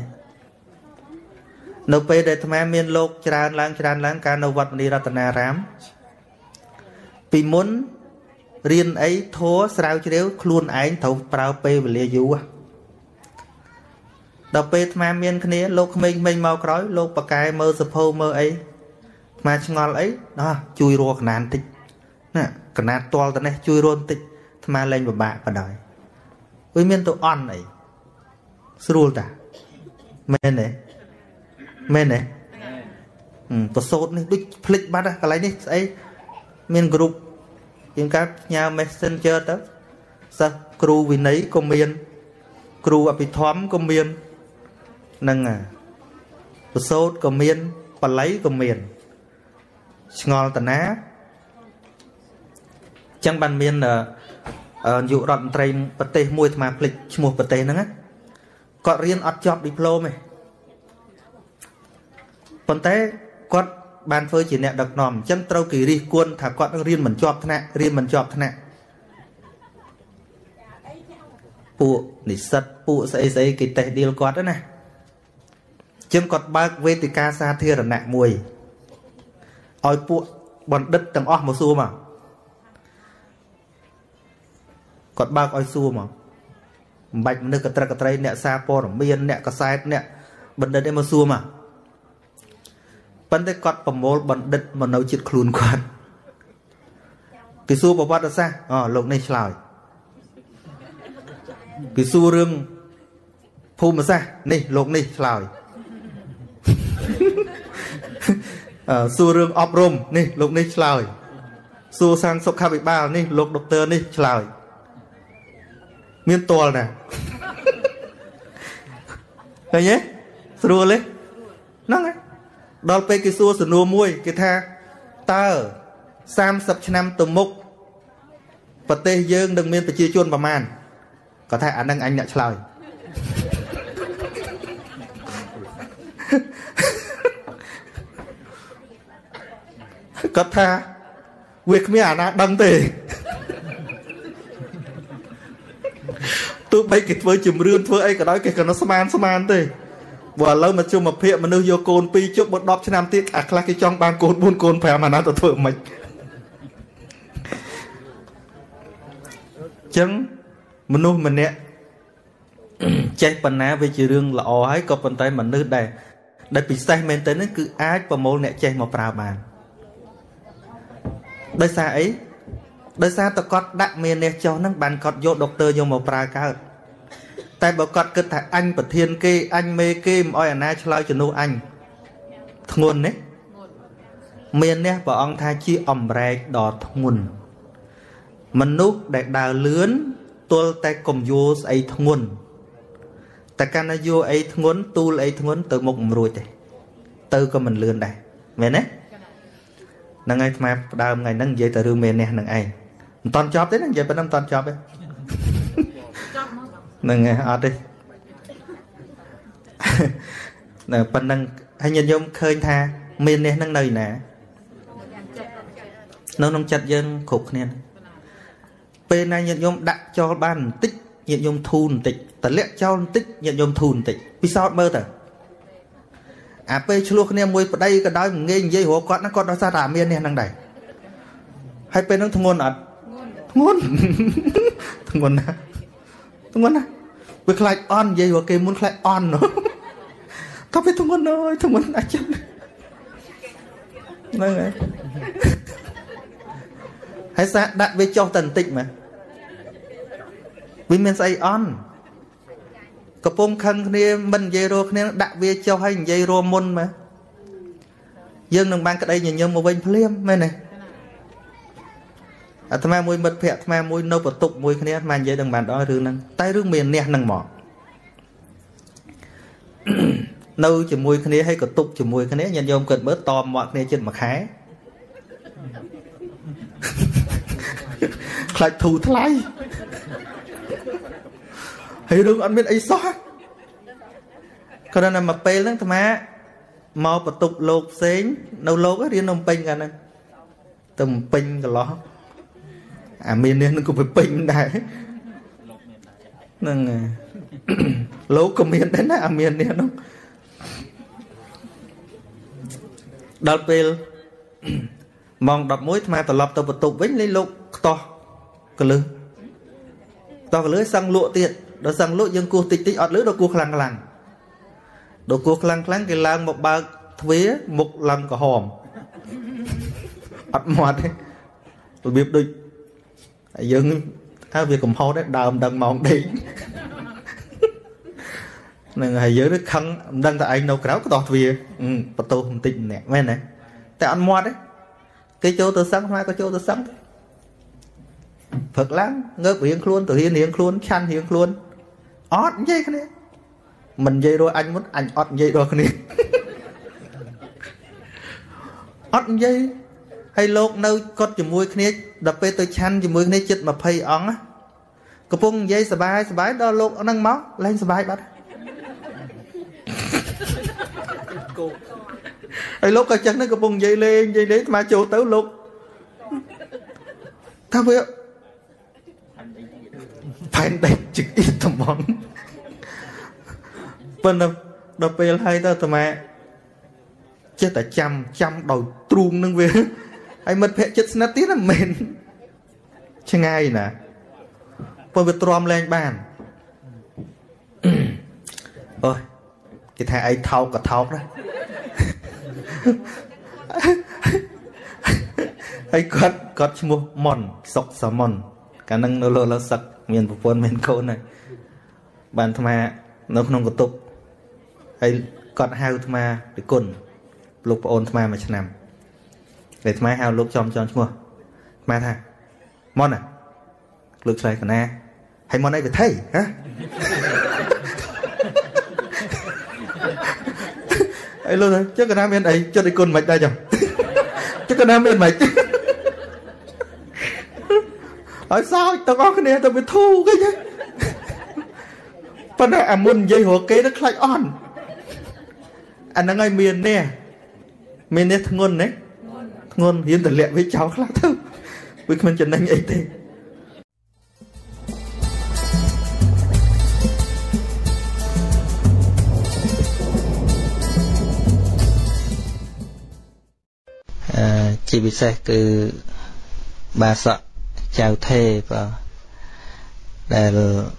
nấu pe để tham miền lộc tràn láng cá nấu vật đi ra tận rám vì muốn riêng ấy thua sao chứ nếu luôn ấy thầu prao pe về lìa dú đọc pe tham miền cái này lộc mình mau cõi lộc bạc cài mơ sập hô mơ ấy mà ngon ấy đó chui ruột nàn tích nè cái nát toal tận này chui ruột tích mà lên vào bạc và đòi với miền tổ on này sưu ta men này tổ sốt này đích click bắt cái lấy đi ấy miền group những các nhà messenger đó sao crew vì nấy có miền crew ở bị thóm có miền nâng tổ sốt có miền và lấy có miền ngon tận á chẳng bàn miền là dụ đoạn train bật tê mùi mà lịch một bật tê nữa có riêng ọt job diploma còn thế có bàn phơi chỉ nè đặc nòm chân trâu kỳ đi quân thả có riêng mình job thế nè phụ để sật phụ xây cái tệ điều quạt đó nè chân quạt bác về từ ca xa thưa là nè mùi ôi phụ bọn đất tầm óc một xu mà còn ba coi xua mà bạch nước cái trai nè xa po miền nè cái sai nè bận đất em mà xua mà bận đây cọt bầm mồ bận đất mà nấu chít khluôn quạt cái xua bảo bắt ra xa lục này chọi cái xua rương phù mà xa nè lục này chọi xua rương ọp rôm nè lục này chọi xua sang sọc khá bị bao nè lục doctor nè chọi miền toal nè, thấy nhé, sửa lên, nâng á, đòn pe cái xua sửa nua muôi, cái tha, tơ, sam sập năm tụm mục, vật tê dương đừng miền phải chia chuôn vào màn, có thể anh nhận lời, có tha, việc mi ảnh đăng tề. Tôi bay kịch với chùm rươn với ấy cả đó cái nó sman thế và lâu mà chung mà phiện mà nơi vô côn pi trước một đọc cho nam tiết là cái trong ban côn buôn côn phải mà nó tự thượng mình chẳng mình nuôi mình nè chạy phần ná về chữ rương là ấy có phần tay mình nơi đây đây bị sai men tới nó cứ ái và mô nè chạy một prao bàn đây xa ấy đời xa ta có đặt miền này cho nó bàn có vô doctor vô một pra cao tại bảo có cứ thà anh và thiên kê anh mê kê oi anh ai cho cho nô anh nguồn đấy miền nè bảo ông tha chi ẩm rạch đỏ nguồn mình nút để đào lướn tôi tay cầm vô ấy nguồn ta can vô ấy nguồn tu ấy nguồn từ một rồi thế từ có mình lươn đây mẹ nè năng ai mà đào ngày năng dây từ đường miền nè năng ai toàn chóp đấy năng dây bên năm toàn chóp đấy năng ai ở đây nè bên năng hay nhìn vô khơi tha miền nè năng nơi nè nó nông chặt dân khục nè bên này nhận nhôm đặt cho ban tích nhận nhôm thun tích tận lẽ cho tích nhận nhôm thun tích vì sao mơ tờ à pe chua cái này mùi đây cái đó nghe dây hồ con nó ra đà miên nè năng đẩy hay pe nó thùng ngôn à thùng ngôn à với khai on dây hồ kia muốn khai on nó có phải thùng ngôn ơi thùng ngôn à chân này hay sao đặt về cho tần tịnh mà vì mình say on có phong khăn kia mình dây rô kia đặt về cho hay dây rô môn mà dân đừng mang cái đây nhìn nhau một bên phim mấy này à tham môi mật phẹt tham môi nâu và tục môi kia mang dây đừng bàn đó rương năng tay rương miền nè năng mỏ nâu chỉ môi kia hay có tục chỉ môi kia nhìn nhau cần bớt to mọi kia trên mặt hái lại thù thay hay đừng ăn biết ấy xóa còn là mà pe lắm thằng má mau bật tục lột xén đâu lột á đi nông pin cả nè tầm pin cả lo à miền này nó cũng phải pin này nè lột của miền đấy à miền này nó đợt pe mong đập mũi mà tập lập tập bật tục với lấy lột to cái lưới to cái lưới sang lụa tiệt đó sang lụa dân cua tịch ọt lưới đó cua khlang đồ cua khlang cái lang một ba thuế một lần có hòm ọt mọt đấy tôi biết đi dân ai việc cầm hô đấy đào đằng mỏng đi nên hay nhớ đấy khăn đằng tại anh đâu kéo cái đọt về bắt tôi không tịnh nè men này tại ăn mọt đấy cái chỗ tôi sáng mai có chỗ tôi sáng Phật lắm ngớp hiến luôn từ hiến luôn chăn hiến luôn ót dây cái này mình dây rồi anh muốn anh ót dây rồi cái này ót dây hay lột nơi có chùm mùi cái này đập về tôi chăn chùm mùi cái này chết mà phây óng á có bông dây sờ bái đó lột nó nâng máu lên sờ bái bắt hay lột cái chân nó có bông dây lên dây đấy mà chỗ tới lột thao biết phải đánh trực ít tầm món bên đập về hay ta tầm mẹ chết tại trăm đầu truông nâng về anh mất phệ chết nát tí là mền chẳng ai nè bên về tròn lên bàn ôi cái thằng ấy thao cả thao đó ấy có mua mòn sọc xà mòn cả năng nó lo sặc miền bắc miền khôn này bàn tham nó không có tục hay còn hao tham để cồn lục ôn tham mà chăn nằm để tham hao lục trong mua mà thà mòn à lục xoay cả na hay mòn này phải thấy hả ấy luôn rồi chứ cái nam bên ấy cho đi cồn mạch đây chồng chứ cái nam bên mạch ở sao tao có cái này tao phải thu cái chứ phần này muốn dây hồ kế nó khai on anh đang ngay miền nè ngôn đấy ngôn hiến tận lệ với cháu khác thôi với mình chân anh ấy thế chỉ bị xe cứ bà sợ chào thề và để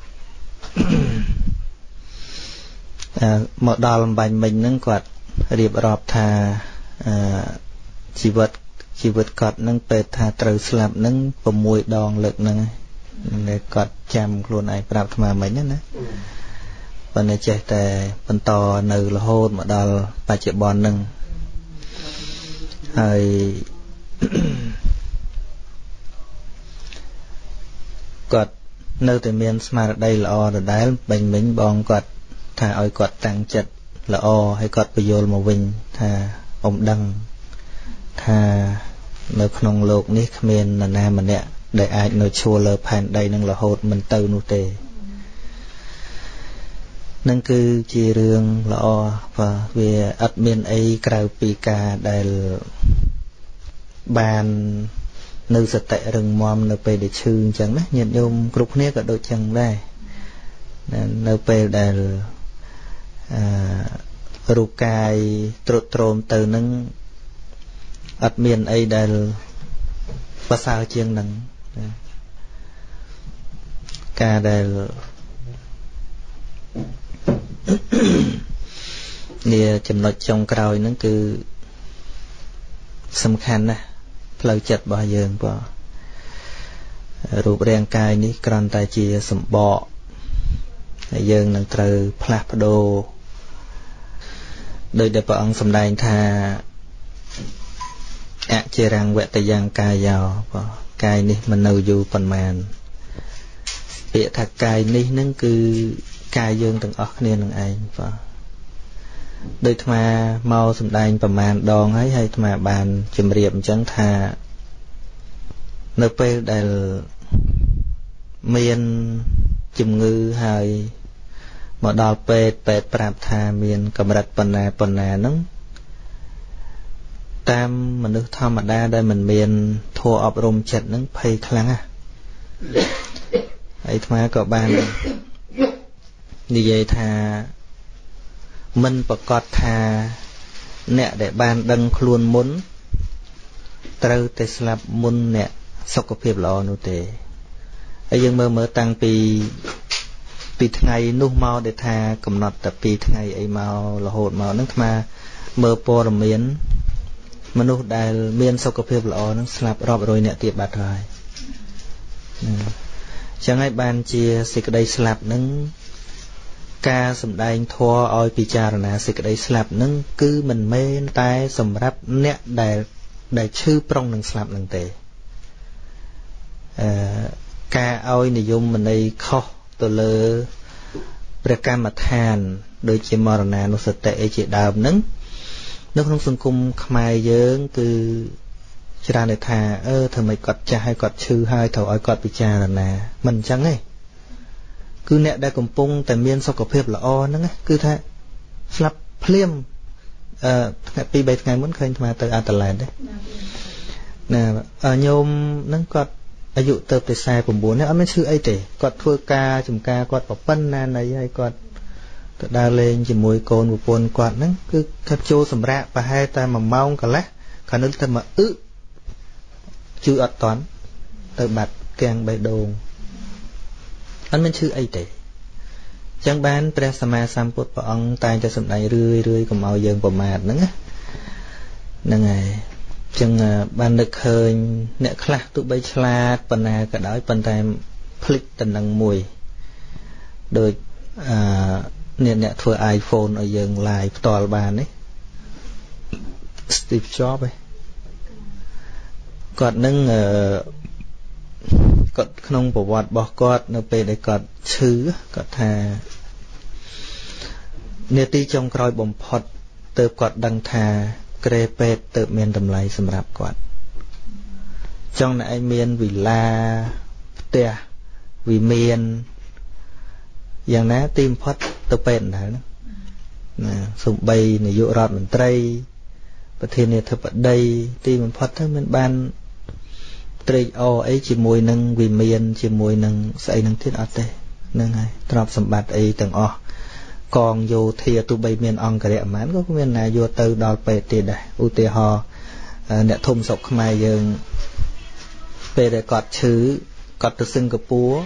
một đò làm bánh mình nâng quạt điệp rọp thà chỉ vật quạt nâng bệt thà trời slap nâng và mùi đòn lực nâng để quạt chạm luôn này rạp mà mấy nhá và này chạy tại phần to nừ là hôn một đò bà chị bòn nâng ហើយគាត់នៅតែមានស្មារតីល្អដដែលបាញ់មិញបងគាត់ថាឲ្យគាត់តាំងចិត្តល្អហើយគាត់បញ្យល់មកវិញថាអ៊ំដឹងថានៅក្នុងโลกនេះគ្មាននរណាម្នាក់ដែលអាចនៅឈរលើផែនដីនឹងរហូតមិនទៅនោះទេនឹងគឺជារឿងល្អបាទវាអត់មានអីក្រៅពីការដែលបាននៅសតិរឹងមាំនៅពេលដែលឈឺអញ្ចឹងណាញាតិញោមគ្រប់គ្នាក៏ដូចចឹងដែរនៅពេលដែលរូបកាយទ្រុឌទ្រោមទៅនឹងអត់មានអីដែលប្រសើរជាងនឹងការដែលនេះចំណុចចុងក្រោយហ្នឹងគឺសំខាន់ណាស់ផ្លូវចិត្តរបស់យើងបងរូបរាងកាយនេះគ្រាន់តែជាសម្បកហើយយើងនឹងត្រូវផ្លាស់ប្ដូរដោយដែលព្រះអង្គសម្ដែងថាអចិរង្វតយ៉ាងកាយោបងកាយនេះមិននៅយូរប៉ុន្មានពាក្យថាកាយនេះនឹងគឺកាយយើងទាំងអស់គ្នានឹងឯងបងដោយអាត្មាមកសម្ដែងប្រមាណដងហើយអាត្មាបានជម្រាបអញ្ចឹងថានៅពេលដែលមានជំងឺហើយមកដល់ពេទ្យប្រាប់ថាមានកម្រិតប៉ុណ្ណាហ្នឹងតាមមនុស្សធម្មតាដែលមិនមានធម៌អប់រំចិត្តហ្នឹងភ័យខ្លាំងណាស់ហើយអាត្មាក៏បាននិយាយថាមិនប្រកាសថាអ្នកដែលបានដឹងខ្លួនមុនត្រូវតែស្លាប់មុនអ្នកសុខភាពល្អនោះទេហើយយើងមើលតាំងពីថ្ងៃនោះមកដែលថាកំណត់តែ2ថ្ងៃអីមករហូតមកហ្នឹងអាត្មាមើលព័ត៌មានមនុស្សដែលមានសុខភាពល្អហ្នឹងស្លាប់រាប់រយអ្នកទៀតបាត់ហើយចឹងហើយបានជាសេចក្តីស្លាប់ហ្នឹងការសម្ដែងធម៌ឲ្យពិចារណាសេចក្តីស្លាប់ហ្នឹងគឺមិនមែនតែសម្រាប់អ្នកដែលឈឺប្រុងនឹងស្លាប់នឹងទេការឲ្យនិយមន័យខុសទៅលើព្រះកម្មដ្ឋានដូចជាមរណានុសតិអីជាដើមហ្នឹងនៅក្នុងសង្គមខ្មែរយើងគឺច្រើនតែថាធ្វើម៉េចគាត់ចាស់ហើយគាត់ឈឺហើយត្រូវឲ្យគាត់ពិចារណាមិនអញ្ចឹងទេគឺអ្នកដែលកំពុងតែមានសុខភាពល្អហ្នឹងគឺថាស្លាប់ភ្លាមថ្ងៃ2-3ថ្ងៃមុនឃើញអាត្មាទៅអាតឡែតទេណាញោមហ្នឹងគាត់អាយុទៅតែ49នេះអត់មានឈឺអីទេគាត់ធ្វើការចំការគាត់ប្រពន្ធណាណីហើយគាត់ទៅដើរលេងជាមួយកូនប្រពន្ធគាត់ហ្នឹងគឺគាត់ចូលសម្រាកប្រហែលតែ1ម៉ោងកន្លះគាត់នៅតែមកជួយអត់តន់ទៅបាត់ទាំងបេះដូងអត់មានឈឺអីទេចឹងបានព្រះសម្មាសម្ពុទ្ធព្រះអង្គតែងតែសម្ដែងរឿយកុំឲ្យយើងប្រមាទហ្នឹងហើយចឹងបាននឹកឃើញអ្នកខ្លះទោះបីឆ្លាតប៉ុណ្ណាក៏ដោយប៉ុន្តែភ្លេចតំណឹងមួយដូចអ្នកធ្វើ iPhone ឲ្យយើង live ផ្ទាល់បានទេ Steve Jobs ឯងគាត់នឹងគាត់ក្នុងប្រវត្តិរបស់គាត់នៅពេលដែលគាត់ឈឺគាត់ថានាទីចុងក្រោយបំផុតទើបគាត់ដឹងថាក្រែពេទ្យទើបមានតម្លៃសម្រាប់គាត់ចង់តែឯងមានវិឡាផ្ទះវិមានយ៉ាងណាទីបំផុតទៅពេទ្យដែរណាសំបីនាយករដ្ឋមន្ត្រីប្រធានាធិបតីទីបំផុតទៅមិនបានត្រេកអរអីជាមួយនឹងវិមានជាមួយនឹងស្អីនឹងទៀតអត់ទេហ្នឹងហើយទ្រព្យសម្បត្តិអីទាំងអស់កងយោធាទោះបីមានអង្គរៈប៉ុន្មានក៏គ្មានណាយកទៅដល់ពេទ្យទៀតដែរឧទាហរណ៍អ្នកធំស្រុកខ្មែរយើងពេលដែលគាត់ឈឺគាត់ទៅសិង្ហបុរី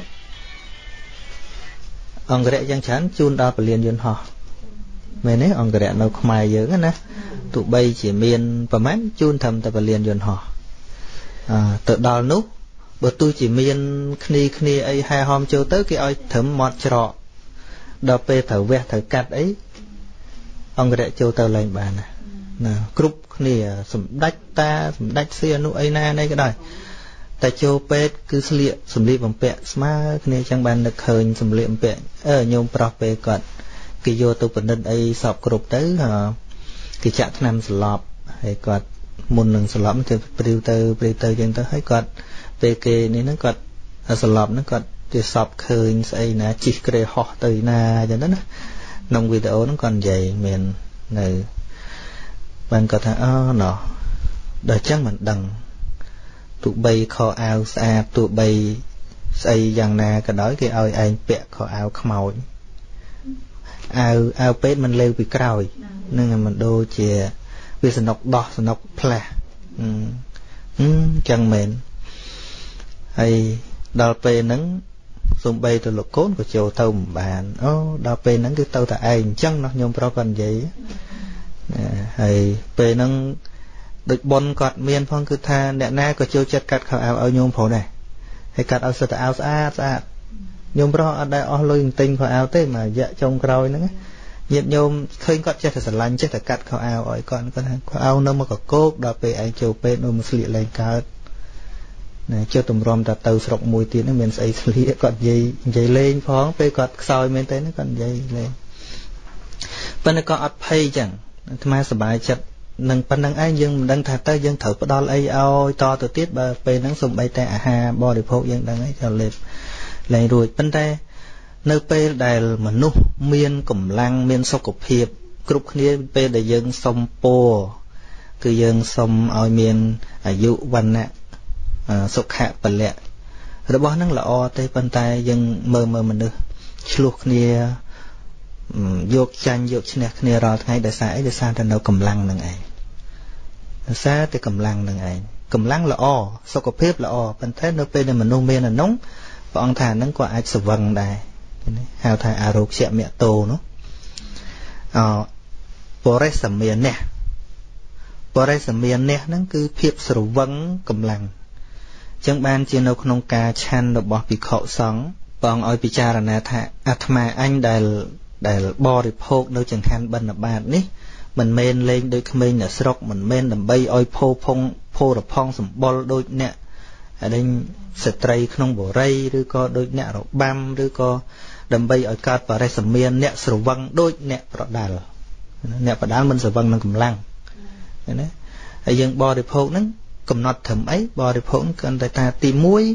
អង្គរៈយ៉ាងច្រើនជូនដល់ពលានយន្តហោះមែនទេអង្គរៈនៅខ្មែរយើងណាទោះបីជាមានប្រហែលជូនត្រឹមតែពលានយន្តហោះទៅដល់នោះបើទោះជាមានគ្នាអីហែហមចូលទៅគេឲ្យត្រឹមមាត់ច្រកដល់ពេលត្រូវវះត្រូវកាត់អីអង្គរៈចូលទៅឡើងបានណាគ្រប់គ្នាសម្ដេចតាសម្ដេចសៀនុអីណានេះក៏ដោយតែចូលពេទ្យគឺស្លៀកសម្លៀកបំពាក់ស្មើគ្នាចឹងបាននឹកឃើញសម្លៀកបំពាក់ញោមប្រុសពេលគាត់គេយកទៅពិនិត្យអីសពគ្រប់ទៅគេចាក់ថ្នាំស្លាប់ហើយគាត់មុននឹងស្លាប់គេព្រាវទៅចឹងទៅហើយគាត់ពេលគេនេះហ្នឹងគាត់ស្លាប់ហ្នឹងគាត់គេសពឃើញស្អីណាជីកក្រេហោះទៅណាចឹងទៅណាក្នុងវីដេអូហ្នឹងគាត់និយាយមាននៅបានគាត់ថាណោះដល់ចឹងមិនដឹងទោះបីខោអាវស្អាតទោះបីស្អីយ៉ាងណាក៏ដោយគេឲ្យឯងពាក់ខោអាវខ្មោចអាវពេទ្យមិនលេវពីក្រោយនឹងមិនដូចជាវាសនុកដោះសនុកផ្លាស់ចឹងមែនហើយដល់ពេលហ្នឹងសំបីទៅលោកកូនក៏ចូលទៅមិនបានដល់ពេលហ្នឹងគឺទៅតែឯងអញ្ចឹងណោះញោមប្រុសគាត់និយាយហើយពេលហ្នឹងដូចប៉ុនគាត់មានផងគឺថាអ្នកណាក៏ចូលចិត្តកាត់ខោអាវឲ្យញោមប្រុសដែរហើយកាត់ឲ្យសិតតែអាវស្អាតញោមប្រុសអត់ដែលអស់លុយទិញខោអាវទេមករយៈចុងក្រោយហ្នឹងញាតិញោមឃើញគាត់ចេះតែស្រឡាញ់ចេះតែកាត់ខោអាវឲ្យគាត់ថាខោអាវនៅមកកកោកដល់ពេលឯងចូលពេទ្យនោះមកស្លៀកលែងកើតណាជឿតម្រាំតែទៅស្រុកមួយទៀតហ្នឹងមានស្អីស្លៀកគាត់និយាយលេងផងពេលគាត់ខ្សោយមែនទេហ្នឹងគាត់និយាយលេងប៉ុន្តែក៏អត់ភ័យចឹងអាត្មាសប្បាយចិត្តនឹងប៉ុណ្្នឹងឯងយើងមិនដឹងថាទៅយើងត្រូវផ្ដល់អីឲ្យតទៅទៀតបើពេលហ្នឹងសំបីតែអាហារបរិភោគយើងដឹងហើយចូលលេបលែងរួចប៉ុន្តែនៅពេលដែលមនុស្សមានកម្លាំងមានសុខភាពគ្រប់គ្នាពេលដែលយើងសុំពរគឺយើងសុំឲ្យមានអាយុវណ្ណៈសុខៈពលៈរបស់ហ្នឹងល្អទេប៉ុន្តែយើងមើលមនុស្សឆ្លោះគ្នាយកចាញ់យកឈ្នះគ្នារាល់ថ្ងៃដោយសារអីដោយសារតែនៅកម្លាំងនឹងឯងដោយសារតែកម្លាំងនឹងឯងកម្លាំងល្អសុខភាពល្អប៉ុន្តែនៅពេលដែលមនុស្សមានអានោះព្រះអង្គថាហ្នឹងក៏អាចស្វឹងដែរហៅថាអារោគ្យមតោនោះបរិសមានៈហ្នឹងគឺភាពស្រវឹងកម្លាំងចឹងបានជានៅក្នុងការឆាន់របស់ភិក្ខុសង្ឃព្រះអង្គឲ្យពិចារណាថាអាត្មាអញដែលបរិភោគនៅចង្ហាន់បិណ្ឌបាតនេះមិនមែនលេងដូចក្មេងនៅស្រុកមិនមែនដើម្បីឲ្យភោរផង់សម្បុរដូចអ្នកដែលស្ត្រីក្នុងបុរីឬក៏ដូចអ្នករបាំឬក៏ដើម្បីឲ្យកើតបរិសមានអ្នកស្រវឹងដូចអ្នកប្រដាល់មិនស្រវឹងនឹងកម្លាំងណាហើយយើងបរិភោគហ្នឹងកំណត់ត្រឹមអីបរិភោគគឺថាទី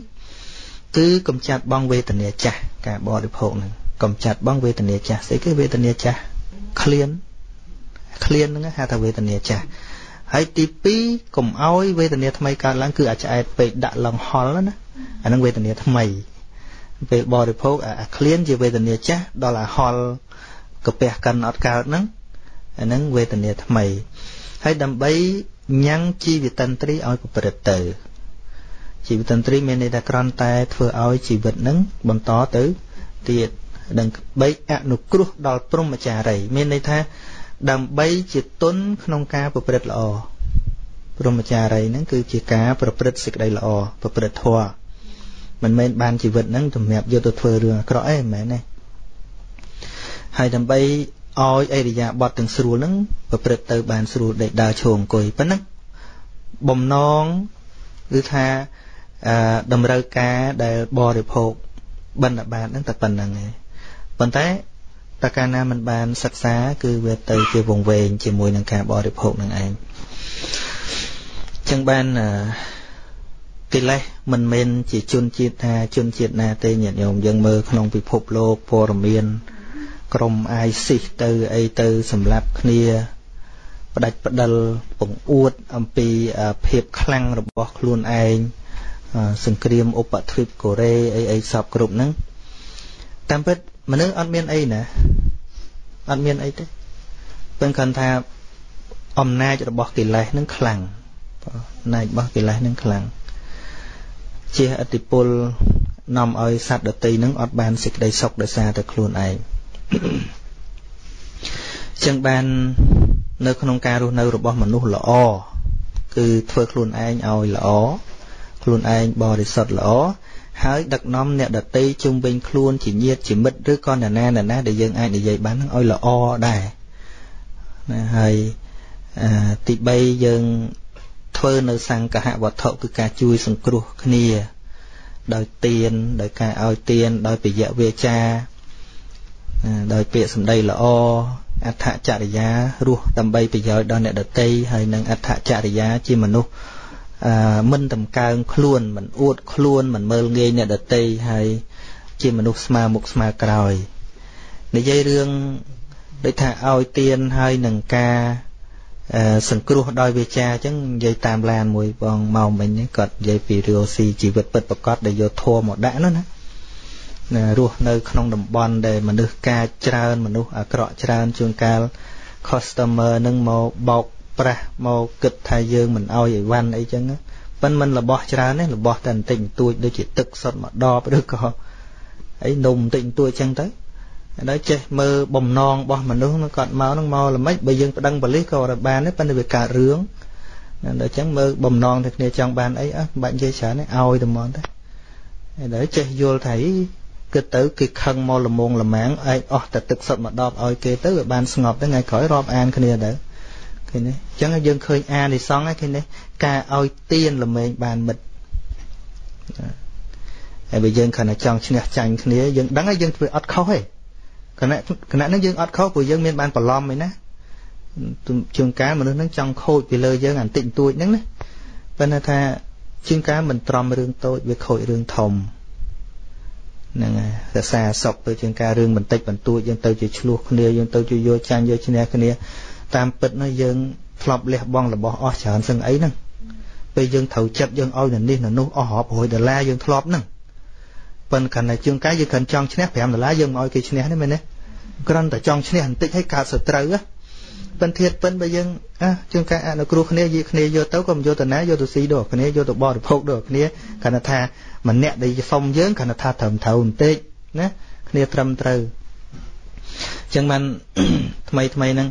1គឺកំចាត់បងវេទនាចាស់ការបរិភោគហ្នឹងកំចាត់បងវេទនាចាស់ស្អីគឺវេទនាចាស់ឃ្លានហ្នឹងហៅថាវេទនាចាស់ហើយទី2កុំឲ្យវេទនាថ្មីកើតឡើងគឺអាចឆ្អែតពេកដាក់ឡងហល់ណាអាហ្នឹងវេទនាថ្មីពេលបរិភោគអាឃ្លានជាវេទនាចាស់ដល់អាហល់កាពះកិនអត់កើតហ្នឹងអាហ្នឹងវេទនាថ្មីហើយដើម្បីញ៉ាំងជីវិតន្ត្រីឲ្យប្រព្រឹត្តទៅជីវិតន្ត្រីមានន័យថាគ្រាន់តែធ្វើឲ្យជីវិតហ្នឹងបន្តទៅទៀតដើម្បីអនុគ្រោះដល់ព្រហ្មចារីមានន័យថាដើម្បីជាទុនក្នុងការប្រព្រឹត្តល្អព្រហ្មចារីហ្នឹងគឺជាការប្រព្រឹត្តសេចក្តីល្អប្រព្រឹត្តធម៌មិនមែនបានជីវិតហ្នឹងសម្រាប់យកទៅធ្វើរឿងអាក្រក់អីមិនមែនទេហើយដើម្បីឲ្យអរិយាបថទាំងស្រួលហ្នឹងប្រព្រឹត្តទៅបានស្រួលដេកដើរឈរអង្គុយប៉ុណ្ណឹងបំណងគឺថាតម្រូវការដែលបរិភោគបិណ្ឌបាតហ្នឹងតែប៉ុណ្្នឹងឯងប៉ុន្តែតើកាលណាមិនបានសិក្សាគឺវាទៅជាវង្វេងជាមួយនឹងការបរិភោគនឹងឯងចឹងបានកិលេសមិនមែនជាជនជាតិណាទេញាតិញោមយើងមើលក្នុងពិភពលោកព័ត៌មានក្រុមអាយស៊ីសទៅអីទៅសម្លាប់គ្នាផ្ដាច់ផ្ដិលបង្អួតអំពីភាពខ្លាំងរបស់ខ្លួនឯងសង្គ្រាមឧបទ្វីបកូរ៉េអីសពគ្រប់ហ្នឹងតាមពិតមនុស្សអត់មានអីណាអត់មានអីទេពឹងគាត់ថាអំណាចរបស់កិលេសហ្នឹងខ្លាំងអំណាចរបស់កិលេសហ្នឹងខ្លាំងជាឥទ្ធិពលនាំឲ្យសត្វដទៃហ្នឹងអត់បានសេចក្តីសុខដោយសារតែខ្លួនឯងចឹងបាននៅក្នុងការរស់នៅរបស់មនុស្សល្អគឺធ្វើខ្លួនឯងឲ្យល្អខ្លួនឯងបរិសុទ្ធល្អហើយដឹកនាំអ្នកដទៃជុំវិញខ្លួនជាញាតិជាមិត្តឬក៏អ្នកណាដែលយើងអាចនិយាយបាននឹងឲ្យល្អដែរណាហើយទី3យើងធ្វើនៅសង្ឃហវត្ថុគឺការជួយសង្គ្រោះគ្នាដោយទានដោយការឲ្យទានដោយពយៈវាចាដោយពាក្យសម្ដីល្អអដ្ឋចរិយារស់ដើម្បីប្រយោជន៍ដល់អ្នកដទៃហើយនឹងអដ្ឋចរិយាជាមនុស្សមិនតម្កើងខ្លួនមិនអួតខ្លួនមិនមើលងាយអ្នកដទៃហើយជាមនុស្សស្មើមុខស្មើក្រោយនិយាយរឿងដូចថាឲ្យទានហើយនឹងការសង្គ្រោះដោយវាចាអញ្ចឹងនិយាយតាមឡានមួយបងមកមិញនេះគាត់និយាយពីរឿងស៊ីជីវិតពិតប្រាកដដែលយកធម៌មកដាក់នោះណារស់នៅក្នុងតំបន់ដែលមនុស្សកាចច្រើនមនុស្សអាក្រក់ច្រើនជួនកាល customer នឹងមកបោកប្រាស់មកគិតថាយើងមិនអោយអីវ៉ាន់អីចឹងប៉ុន្តែមិនរបស់ច្រើនទេរបស់តែបន្តិចបន្តួចដូចជាទឹកសុទ្ធមកដបឬក៏អីនំបន្តិចបន្តួចចឹងទៅដល់ចេះមើលបំណងរបស់មនុស្សគាត់មកនឹងមកល្មិចបើយើងប្តឹងប៉ូលីសក៏បានដែរប៉ុន្តែវាកើតរឿងដល់ចឹងមើលបំណងតែគ្នាចង់បានអីមិនបាច់និយាយច្រើនទេឲ្យតែហ្មងទៅហើយដល់ចេះយល់ថាគិតទៅគេខឹងមកល្មងល្មាងឯងអស់តែទឹកសុទ្ធមកដបឲ្យគេទៅវាបានស្ងប់ទៅថ្ងៃក្រោយរាប់អានគ្នាទៅឃើញទេអញ្ចឹងយើងឃើញអានិសង្ឃហ្នឹងឃើញទេការឲ្យទានល្មែងបានមិត្តហើយបើយើងគ្រាន់តែចង់ឈ្នះចាញ់គ្នាយើងដឹងហើយយើងធ្វើអត់ខុសទេគណៈហ្នឹងយើងអត់ខុសព្រោះយើងមានបានបន្លំឯណាជួនកាលមនុស្សហ្នឹងចង់ខូចពីលើយើងអាបន្តិចបន្តួចហ្នឹងណាប៉ុន្តែថាជួនកាលមិនត្រំរឿងតូចវាខូចរឿងធំហ្នឹងហើយរសាសុខទៅជាងការរឿងបន្តិចបន្តួចយើងទៅជាឆ្លោះគ្នាយើងទៅជាយកចាញ់យកឈ្នះគ្នាតាមពិតនោះយើងធ្លាប់លះបង់របស់អស់ច្រើនសឹងអីហ្នឹងពេលយើងត្រូវចិត្តយើងឲ្យនៅនេះនៅនោះអស់រាប់រយដុល្លារយើងធ្លាប់ហ្នឹងប៉ុន្តែគ្រាន់តែជាងកាយយើងគ្រាន់ចង់ឈ្នះ$5យើងមកឲ្យគេឈ្នះនេះមែនទេគ្រាន់តែចង់ឈ្នះបន្តិចឲ្យកើតសត្រូវប៉ុន្តែធៀបប៉ុនបើយើងជាងកាយអនុគ្រោះគ្នាយីគ្នាយកទៅក៏មិនយកទៅណាយកទៅស៊ីដល់គ្នាយកទៅបរិភោគដល់គ្នាគ្រាន់តែថាម្នាក់ដែលសុំយើងគ្រាន់តែថាត្រឹមត្រូវបន្តិចណាគ្នាត្រឹមត្រូវអញ្ចឹងបានថ្មីហ្នឹង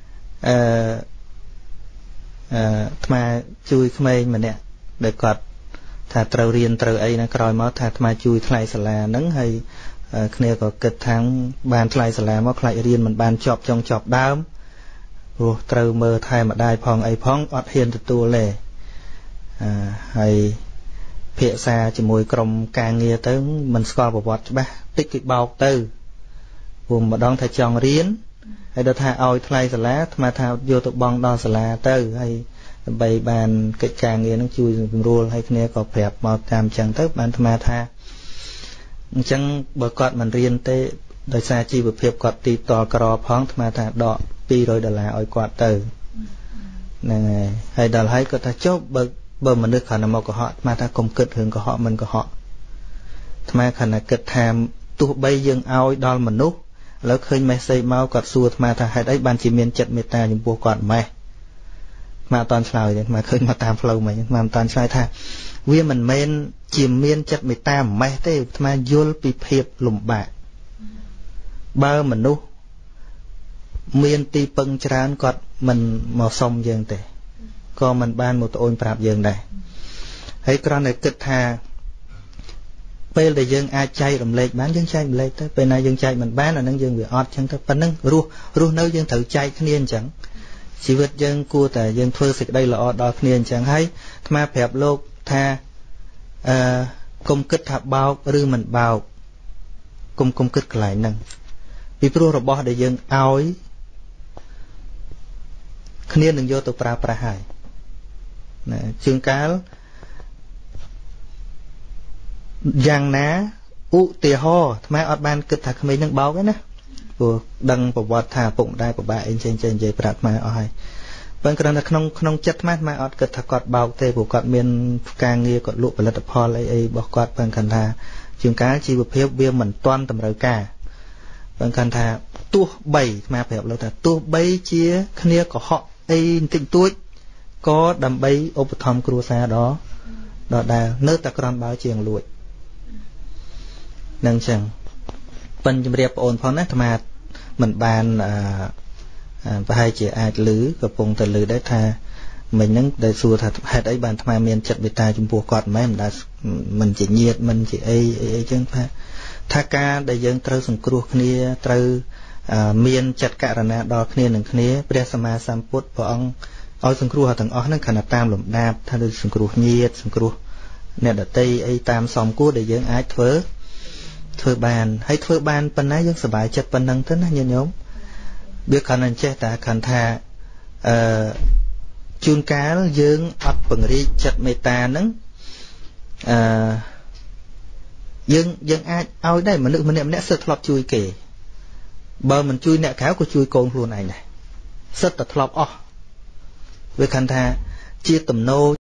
អាត្មាជួយក្មេងម្នាក់ដែលគាត់ថាត្រូវរៀនត្រូវអីណាក្រោយមកថាអាត្មាជួយថ្លៃសាលាហ្នឹងហើយគ្នាក៏គិតថាបានថ្លៃសាលាមកខ្លាចរៀនមិនបានចប់ចុងចប់ដើមព្រោះត្រូវមើលថែម្ដាយផងអីផងអត់ហ៊ានទទួលទេហើយភាសាជាមួយក្រុមការងារទៅមិនស្គាល់ប្រវត្តិច្បាស់តិចគេបោកទៅព្រោះម្ដងថាចង់រៀនហើយដល់ថាឲ្យថ្លៃសាលាអាត្មាថាយកទៅបង់ដល់សាលាទៅហើយដើម្បីបានកិច្ចការងារនឹងជួយសម្រួលឲ្យគ្នាក៏ប្រាប់មកតាមអញ្ចឹងទៅបានអាត្មាថាអញ្ចឹងបើគាត់មិនរៀនទេដោយសារជីវភាពគាត់ទីតលក្រផងអាត្មាថាដក$200ឲ្យគាត់ទៅហ្នឹងហើយដល់ហើយគាត់ថាចុះបើមនុស្សគ្រាន់តែមកកុហកអាត្មាថាកុំគិតរឿងកុហកមិនកុហកអាត្មាគ្រាន់តែគិតថាទោះបីយើងឲ្យដល់មនុស្សឥឡូវឃើញមេសេចមកគាត់សួរអាត្មាថាហេតុអីបានជាមានចិត្តមេត្តាចំពោះគាត់ម៉េះអាត្មាអត់តាន់ឆ្លើយទេអាត្មាឃើញមកតាមផ្លូវមិញអាត្មាមិនតាន់ឆ្លើយថាវាមិនមែនជាមានចិត្តមេត្តាម៉េះទេអាត្មាយល់ពីភាពលំបាកបើមនុស្សមានទីពឹងច្រើនគាត់មិនមកសុំយើងទេក៏មិនបានមកត្អូញប្រាប់យើងដែរហើយគ្រាន់តែគិតថាពេលដែលយើងអាចចែករំលែកបានយើងចែករំលែកទៅពេលណាយើងចែកមិនបានអានឹងយើងវាអត់ចឹងទៅប៉ុណ្ណឹងរស់នៅយើងត្រូវចែកគ្នាអញ្ចឹងជីវិតយើងគួរតែយើងធ្វើសេចក្តីល្អដល់គ្នាអញ្ចឹងហើយអាត្មាប្រាប់លោកថាកុំគិតថាបោកឬមិនបោកកុំគិតកន្លែងហ្នឹងពីព្រោះរបស់ដែលយើងឲ្យគ្នានឹងយកទៅប្រើប្រាស់ហើយណាជាងកាលយ៉ាងណាឧទាហរណ៍អាត្មាអត់បានគិតថាក្មេងនឹងបោកទេណាព្រោះដឹងប្រវត្តិថាពុកម្ដាយពិបាកអីចេញនិយាយប្រាប់អាត្មាអស់ហើយប៉ុន្តែគ្រាន់តែក្នុងចិត្តអាត្មាអត់គិតថាគាត់បោកទេព្រោះគាត់មានការងារគាត់លក់ផលិតផលអីរបស់គាត់ប៉ុន្តែគាត់ថាជាងកាលជីវភាពវាមិនទាន់តម្រូវការប៉ុន្តែគាត់ថាទោះបីអាត្មាប្រាប់លោកថាទោះបីជាគ្នាកុហកអីបន្តិចតួចក៏ដើម្បីឧបត្ថម្ភគ្រួសារដល់ដែលនៅតែក្រំបើជាងលួចនឹងចឹងប៉ិនជំរាបបងអូនផងណាអាត្មាមិនបានប្រហែលជាអាចលឺកំពុងតែលឺដែរថាមិញហ្នឹងដែលសួរថាហេតុអីបានអាត្មាមានចិត្តមេត្តាចំពោះគាត់មិនដែលមិនជាញាតិមិនជាអីចឹងថាការដែលយើងត្រូវសង្គ្រោះគ្នាត្រូវមានចិត្តករណាដល់គ្នានឹងគ្នាព្រះសម្មាសម្ពុទ្ធព្រះអង្គឲ្យសង្គ្រោះទាំងអស់ហ្នឹងខណៈតាមលំដាប់ថាដូចសង្គ្រោះញាតិសង្គ្រោះអ្នកដតីអីតាមសមគួរដែលយើងអាចធ្វើបានហើយធ្វើបានប៉ុណ្ណាយើងសប្បាយចិត្តប៉ុណ្ណឹងទៅណាញាតិញោមវាគ្រាន់តែចេះតែគ្រាន់ថាជួនកាលយើងអត់ពង្រីកចិត្តមេត្តាហ្នឹងយើងអាចឲ្យដែរមនុស្សម្នាក់សិតធ្លាប់ជួយគេបើមិនជួយអ្នកក្រៅក៏ជួយកូនខ្លួនឯងដែរសិតតែធ្លាប់អស់វាគ្រាន់ថាជាទំនោរ